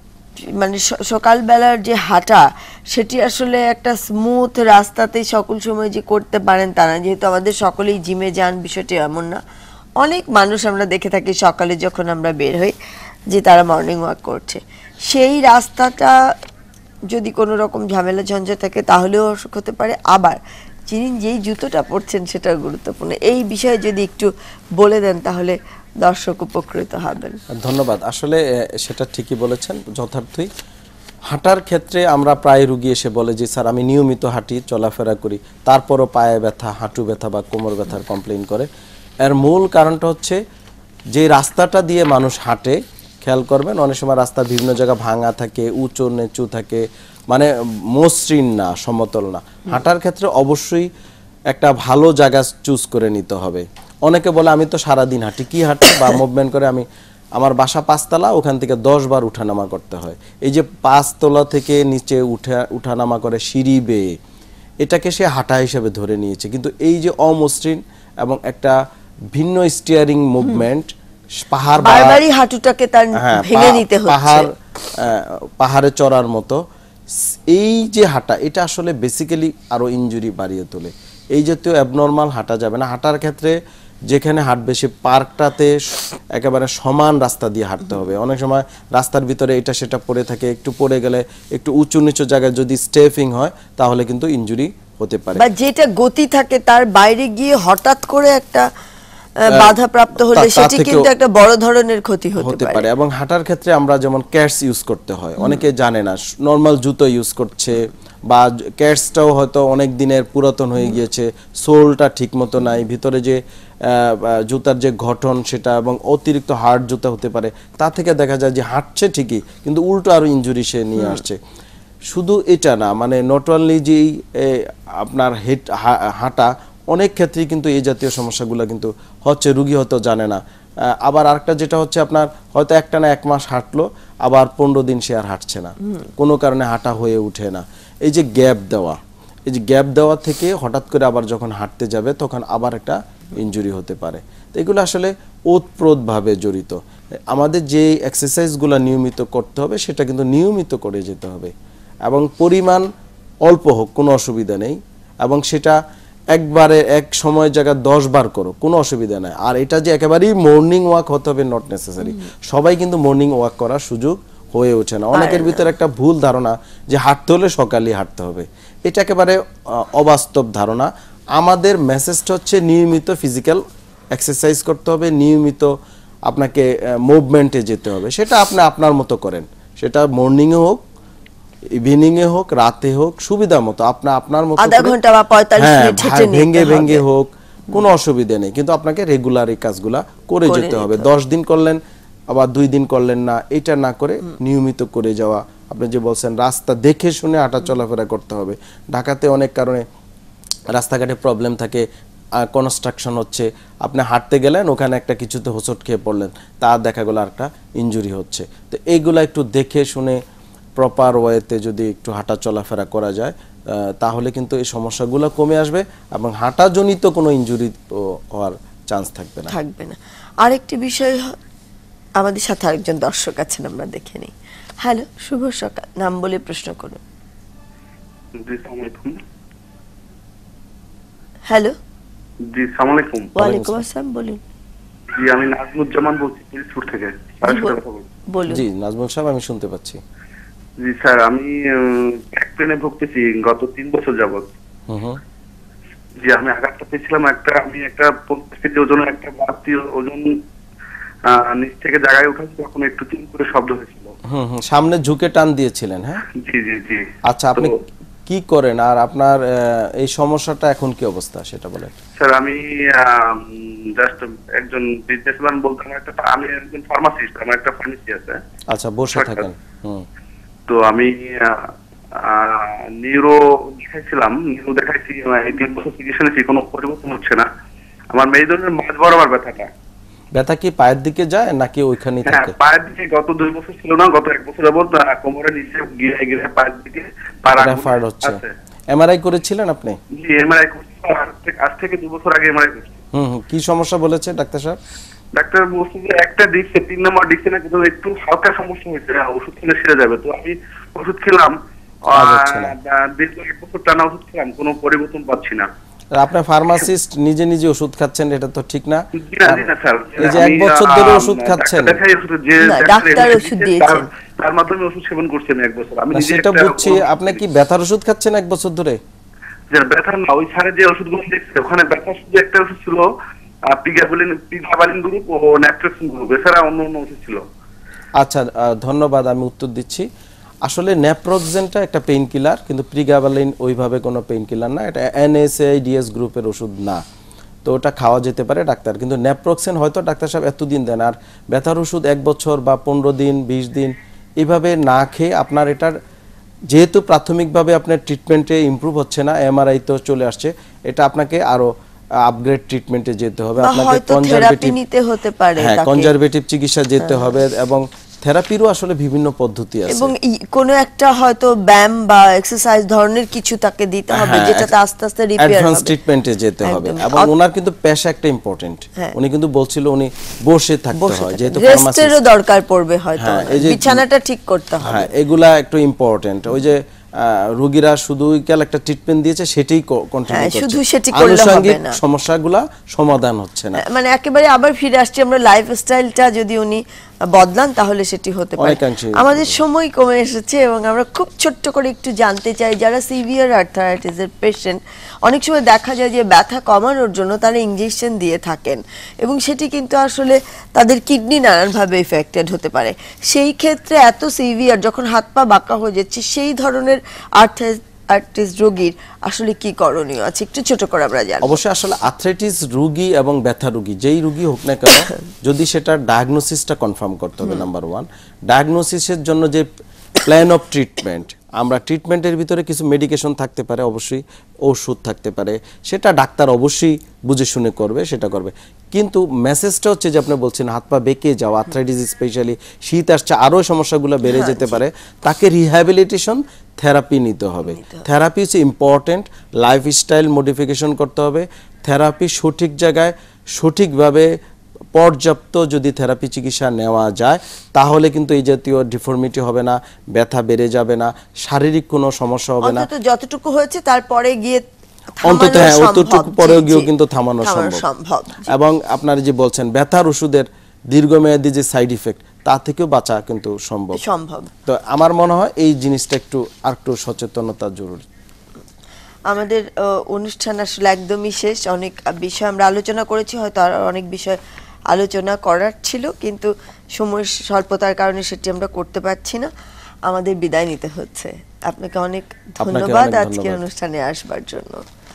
মানে সকালবেলার যে হাঁটা, সেটি আসলে একটা স্মুথ রাস্তাতে সকল সময় যে করতে পারেন তা না, যেহেতু আমাদের সকলেই জিমে যান, বিষয়টি এমন না। অনেক মানুষ আমরা দেখে থাকি সকালে যখন আমরা বের হই যে তারা মর্নিং ওয়াক করছে, সেই রাস্তাটা যদি কোনো রকম ঝামেলা ঝঞ্ঝা থাকে তাহলেও অসুখ হতে পারে। আবার যিনি যেই জুতোটা পরছেন সেটা গুরুত্বপূর্ণ। এই বিষয়ে যদি একটু বলে দেন তাহলে দর্শক উপকৃত হবেন। ধন্যবাদ। আসলে সেটা ঠিকই বলেছেন, যথার্থই। হাঁটার ক্ষেত্রে আমরা প্রায় রুগী এসে বলে যে স্যার আমি নিয়মিত হাঁটি, চলাফেরা করি, তারপরও পায়ে ব্যথা, হাঁটু ব্যথা বা কোমর ব্যথার কমপ্লেইন করে। এর মূল কারণটা হচ্ছে যে রাস্তাটা দিয়ে মানুষ হাঁটে, খেয়াল করবেন অনেক সময় রাস্তা বিভিন্ন জায়গা ভাঙা থাকে, উঁচু নিচু থাকে, মানে মসৃণ না, সমতল না। হাঁটার ক্ষেত্রে অবশ্যই একটা ভালো জায়গা চুজ করে নিতে হবে। অনেকে বলে আমি তো সারাদিন হাঁটি, কি হাঁটি বা মুভমেন্ট করে, আমি আমার বাসা পাঁচতলা, ওখান থেকে দশ বার উঠানামা করতে হয়। এই যে পাঁচতলা থেকে নিচে উঠা উঠানামা করে সিঁড়ি বেয়ে, এটাকে সে হাঁটা হিসেবে ধরে নিয়েছে, কিন্তু এই যে অমসৃণ এবং একটা ভিন্ন স্টিয়ারিং মুভমেন্ট, পাহাড় বারবারই হাঁটুটাকে তার ভেঙে নিতে হচ্ছে, পাহাড় পাহাড়ে চড়ার মতো এই যে হাঁটা, এটা আসলে বেসিক্যালি আরো ইনজুরি বাড়িয়ে তোলে। এই জাতীয় অ্যাবনর্মাল হাঁটা যাবে না। হাঁটার ক্ষেত্রে যেখানে হাঁটবে সে পার্কটাতে একেবারে সমান রাস্তা দিয়ে হাঁটতে হবে। অনেক সময় রাস্তার ভিতরে এটা সেটা পড়ে থাকে, একটু পড়ে গেলে একটু উঁচু নিচু জায়গায় যদি স্টেপিং হয় তাহলে কিন্তু ইনজুরি হতে পারে। বা যেটা গতি থাকে তার বাইরে গিয়ে হঠাৎ করে একটা বাধাপ্রাপ্ত হলে সেটি কিন্তু একটা বড় ধরনের ক্ষতি হতে পারে। এবং হাঁটার ক্ষেত্রে আমরা যেমন ক্যাটস ইউজ করতে হয়, অনেকে জানে না, নর্মাল জুতো ইউজ করছে বা ক্যাটসটাও হয়তো অনেক দিনের পুরাতন হয়ে গিয়েছে, সোলটা ঠিক মতো নাই, ভিতরে যে জুতার যে গঠন সেটা এবং অতিরিক্ত হার্ড জুতা হতে পারে, তা থেকে দেখা যায় যে হাঁটছে ঠিকই কিন্তু উল্টো আরো ইনজুরি সে নিয়ে আসছে। শুধু এটা না, মানে নট অনলি যে আপনার হেড হাঁটা, অনেক ক্ষেত্রেই কিন্তু এই জাতীয় সমস্যাগুলো কিন্তু হচ্ছে, রুগী হয়তো জানে না। আবার আরেকটা যেটা হচ্ছে আপনার হয়তো একটা না এক মাস হাঁটলো, আবার পনেরো দিন সে আর হাঁটছে না, কোনো কারণে হাঁটা হয়ে ওঠে না। এই যে গ্যাপ দেওয়া, এই যে গ্যাপ দেওয়া থেকে হঠাৎ করে আবার যখন হাঁটতে যাবে তখন আবার একটা ইনজুরি হতে পারে। তো এগুলো আসলে ওতপ্রোতভাবে জড়িত। আমাদের যে এক্সারসাইজগুলো নিয়মিত করতে হবে সেটা কিন্তু নিয়মিত করে যেতে হবে এবং পরিমাণ অল্প হোক কোনো অসুবিধা নেই, এবং সেটা একবারে এক সময় জায়গায় দশ বার করো কোনো অসুবিধা নাই। আর এটা যে একেবারেই মর্নিং ওয়াক হতে হবে নট নেসেসারি, সবাই কিন্তু মর্নিং ওয়াক করার সুযোগ হয়ে ওঠে না। অনেকের ভিতরে একটা ভুল ধারণা যে হাঁটতে হলে সকালেই হাঁটতে হবে, এটা একেবারে অবাস্তব ধারণা। আমাদের মেসেজটা হচ্ছে নিয়মিত ফিজিক্যাল এক্সারসাইজ করতে হবে, নিয়মিত আপনাকে মুভমেন্টে যেতে হবে। সেটা আপনি আপনার মতো করেন, সেটা মর্নিংয়ে হোক, ইভিনিং এ হোক, রাতে হোক, সুবিধা মতো আপনি আপনার মতো আধা ঘন্টা বা পঁয়তাল্লিশ মিনিট হেঁটে নিতে হবে, ভেঙে ভেঙে হোক, কোনো অসুবিধা নেই, কিন্তু আপনাকে রেগুলার এই কাজগুলা করে যেতে হবে। দশ দিন করলেন আবার দুই দিন করলেন না, এটা না করে নিয়মিত করে যাওয়া। আপনি যে বলছেন রাস্তা দেখে শুনে হাঁটা চলাফেরা করতে হবে। ঢাকাতে অনেক কারণে রাস্তাঘাটে প্রবলেম থাকে, কনস্ট্রাকশন হচ্ছে, আপনি হাঁটতে গেলেন ওখানে একটা কিছুতে হোঁচট খেয়ে পড়লেন, তার দেখা গেল একটা ইনজুরি হচ্ছে। তো এইগুলা একটু দেখে শুনে প্রপার ওয়েতে যদি একটু হাঁটা চলাফেরা করা যায় তাহলে কিন্তু এই সমস্যাগুলো কমে আসবে এবং হাঁটাজনিত কোনো ইনজুরি হওয়ার চান্স থাকবে না থাকবে না আরেকটি বিষয়, আমাদের সাথে আরেকজন দর্শক আছেন, আমরা দেখে নিই। হ্যালো, শুভ সকাল, নাম বলে প্রশ্ন করুন। হ্যালো, জি আসসালামু আলাইকুম। ওয়ালাইকুম আসসালাম, বলুন। জি আমি নাজমুজ্জামান বলছি পিরোজপুর থেকে। বলুন। জি নাজমুল সাহেব, আমি শুনতে পাচ্ছি। জি স্যার, আমি ব্যাক পেনে ভুগতেছি গত তিন বছর যাবত। জি আমি আঘাতটা পেয়েছিলাম একটা, আমি একটা পঞ্চাশ কেজি ওজনের একটা বাড়তি ওজন নিচ থেকে জায়গায় উঠাচ্ছি, তখন একটু চিন করে শব্দ হয়েছিল। হুম হুম সামনে ঝুঁকে টান দিয়েছিলেন? হ্যাঁ জি জি জি। আচ্ছা, আপনি কি করেন আর আপনার এই সমস্যাটা এখন কি অবস্থা সেটা বলেন। স্যার আমি জাস্ট একজন বিজনেসম্যান বলতে, আমার একটা, আমি একজন ফার্মাসিস্ট, আমার একটা ফার্মেসি আছে। আচ্ছা, বসে থাকেন। হুম তো আমি নিউরো দেখাইছিলাম, নিউরো দেখাইছি, এই তিন বছর চিকিৎসা নিয়েছি, কোনো পরিবর্তন হচ্ছে না। আমার মেরুদণ্ডের মাঝ বরাবর ব্যথাটা। ব্যথা কি পায়ের দিকে যায় নাকি ওইখানেই থাকে? হ্যাঁ, পায়ের দিকে গত দুই বছর ছিল না, গত এক বছর যাবত কোমরের নিচে গিরে গিরে পায়ের দিকে রেফার হচ্ছে। এমআরআই করেছিলেন আপনি? জি এমআরআই করছি, আজ থেকে দুই বছর আগে এমআরআই করছি। হুম হুম কি সমস্যা বলেছে ডাক্তার সাহেব? ডাক্তার বলছে যে একটা ডিস্কে, তিন নম্বর ডিস্কে না, কিন্তু একটু হালকা সমস্যা হয়েছে, ওষুধ খেলে সেরে যাবে। তো আমি ওষুধ খেলাম, দীর্ঘ এক বছর টানা ওষুধ খেলাম, কোনো পরিবর্তন পাচ্ছি না। আপনার ফার্মাসিস্ট নিজে নিজে ওষুধ খাচ্ছেন, এটা তো ঠিক না। এই যে এক বছর ধরে ওষুধ খাচ্ছেন, ডাক্তার ওষুধ দিয়েছেন, তার মাধ্যমে ওষুধ সেবন করছেন এক বছর। আমি সেটা বুঝছি। আপনি কি ব্যথার ওষুধ খাচ্ছেন এক বছর ধরে? যে ব্যথার না, ওই সারে যে ওষুধগুলো দেখছে ওখানে ব্যথার শুধু একটা ওষুধ ছিল, পিগাবালিন পিগাবালিন গ্রুপ ও ন্যাপ্রোক্সেন গ্রুপ, এছাড়া অন্য অন্য ওষুধ ছিল। আচ্ছা ধন্যবাদ, আমি উত্তর দিচ্ছি। আসলে ন্যাপ্রোক্সেনটা একটা পেইন কিলার, কিন্তু প্রিগাবালিন ওইভাবে কোনো পেইন কিলার না, এটা এনএসএআইডিএস গ্রুপের ওষুধ না, তো ওটা খাওয়া যেতে পারে ডাক্তার। কিন্তু ন্যাপ্রোক্সেন হয়তো ডাক্তার সাহেব এতদিন দেন, আর ব্যথার ওষুধ এক বছর বা পনেরো দিন বিশ দিন এইভাবে না খেয়ে আপনার এটার, যেহেতু প্রাথমিকভাবে আপনার ট্রিটমেন্টে ইমপ্রুভ হচ্ছে না, এমআরআই তো চলে আসছে, এটা আপনাকে আরো আপগ্রেড ট্রিটমেন্টে যেতে হবে, আপনাকে কনজারভেটিভ নিতে হতে পারে, হ্যাঁ কনজারভেটিভ চিকিৎসা যেতে হবে, এবং থেরাপিরও আসলে বিভিন্ন পদ্ধতি আছে, এবং কোন একটা হয়তো ব্যায়াম বা এক্সারসাইজ ধরনের কিছু তাকে দিতে হবে যেটাতে আস্তে আস্তে রিপেয়ার হবে, অ্যাডভান্স ট্রিটমেন্টে যেতে হবে। এবং ওনার কিন্তু পেশা একটা ইম্পর্টেন্ট, উনি কিন্তু বলছিল উনি বসে থাকতে হয়, যেহেতু রেস্টেরও দরকার পড়বে হয়তো, বিছানাটা ঠিক করতে হবে, হ্যাঁ এগুলা একটু ইম্পর্টেন্ট। ওই যে রোগীরা শুধু কেল একটা ট্রিটমেন্ট দিয়েছে সেটাই কন্টিনিউ হ্যাঁ, করছে, শুধু সেটি করলে হবে আনুষঙ্গিক না। সমস্যাগুলা সমাধান হচ্ছে না। মানে একেবারে আবার ফিরে আসছি আমরা লাইফস্টাইলটা যদি উনি বদলান তাহলে সেটি হতে পারে। অনেকাংশেই আমাদের সময় কমে এসেছে এবং আমরা খুব ছোট্ট করে একটু জানতে চাই, যারা সিভিয়ার আর্থারাইটিসের পেশেন্ট অনেক সময় দেখা যায় যে ব্যথা কমানোর জন্য তারা ইনজেকশন দিয়ে থাকেন এবং সেটি কিন্তু আসলে তাদের কিডনি নানানভাবে এফেক্টেড হতে পারে। সেই ক্ষেত্রে এত সিভিয়ার যখন হাত পা বাঁকা হয়ে যাচ্ছে সেই ধরনের আর্থ্রাইটিস রোগীর আসলে কি করণীয় আছে একটু ছোট করে আমরা জানি। অবশ্যই আসলে আর্থ্রাইটিস রোগী এবং ব্যথা রোগী যেই রোগী হোক না কেন যদি সেটা ডায়াগনোসিসটা কনফার্ম করতে হবে। নাম্বার ওয়ান, ডায়াগনোসিসের জন্য যে প্ল্যান অফ ট্রিটমেন্ট, আমরা ট্রিটমেন্টের ভিতরে কিছু মেডিকেশন থাকতে পারে, অবশ্যই ওষুধ থাকতে পারে, সেটা ডাক্তার অবশ্যই বুঝে শুনে করবে, সেটা করবে। কিন্তু মেসেজটা হচ্ছে যে আপনি বলছেন হাত পা বেঁকে যাওয়া, আর্থ্রাইটিস স্পেশালি শীত আসছে আরও সমস্যাগুলো বেড়ে যেতে পারে, তাকে রিহ্যাবিলিটেশন থেরাপি নিতে হবে। থেরাপি হচ্ছে ইম্পর্টেন্ট, লাইফস্টাইল মডিফিকেশন করতে হবে। থেরাপি সঠিক জায়গায় সঠিকভাবে পর্যাপ্ত যদি থেরাপি চিকিৎসা নেওয়া যায় তাহলে কিন্তু এই জাতীয় ডিফর্মিটি হবে না, ব্যথা বেড়ে যাবে না, শারীরিক কোনো সমস্যা হবে না। অন্তত যতটুকু হয়েছে তারপরে গিয়ে অন্তত হ্যাঁ অতটুকু পরেও গিয়েও কিন্তু থামানো সম্ভব। সম্ভব। এবং আপনারা যে বলছেন ব্যথার ওষুধের দীর্ঘমেয়াদী যে সাইড ইফেক্ট তা থেকেও বাঁচা কিন্তু সম্ভব সম্ভব। তো আমার মনে হয় এই জিনিসটা একটু আরেকটু সচেতনতা জরুরি। আমাদের অনুষ্ঠান আসলে একদমই শেষ। অনেক বিষয় আমরা আলোচনা করেছি, হয়তো আরো অনেক বিষয় আলোচনা করার ছিল কিন্তু সময় স্বল্পতার কারণে সেটি আমরা করতে পারছি না। আমাদের বিদায় নিতে হচ্ছে। আপনাকে অনেক ধন্যবাদ আজকের অনুষ্ঠানে আসবার জন্য।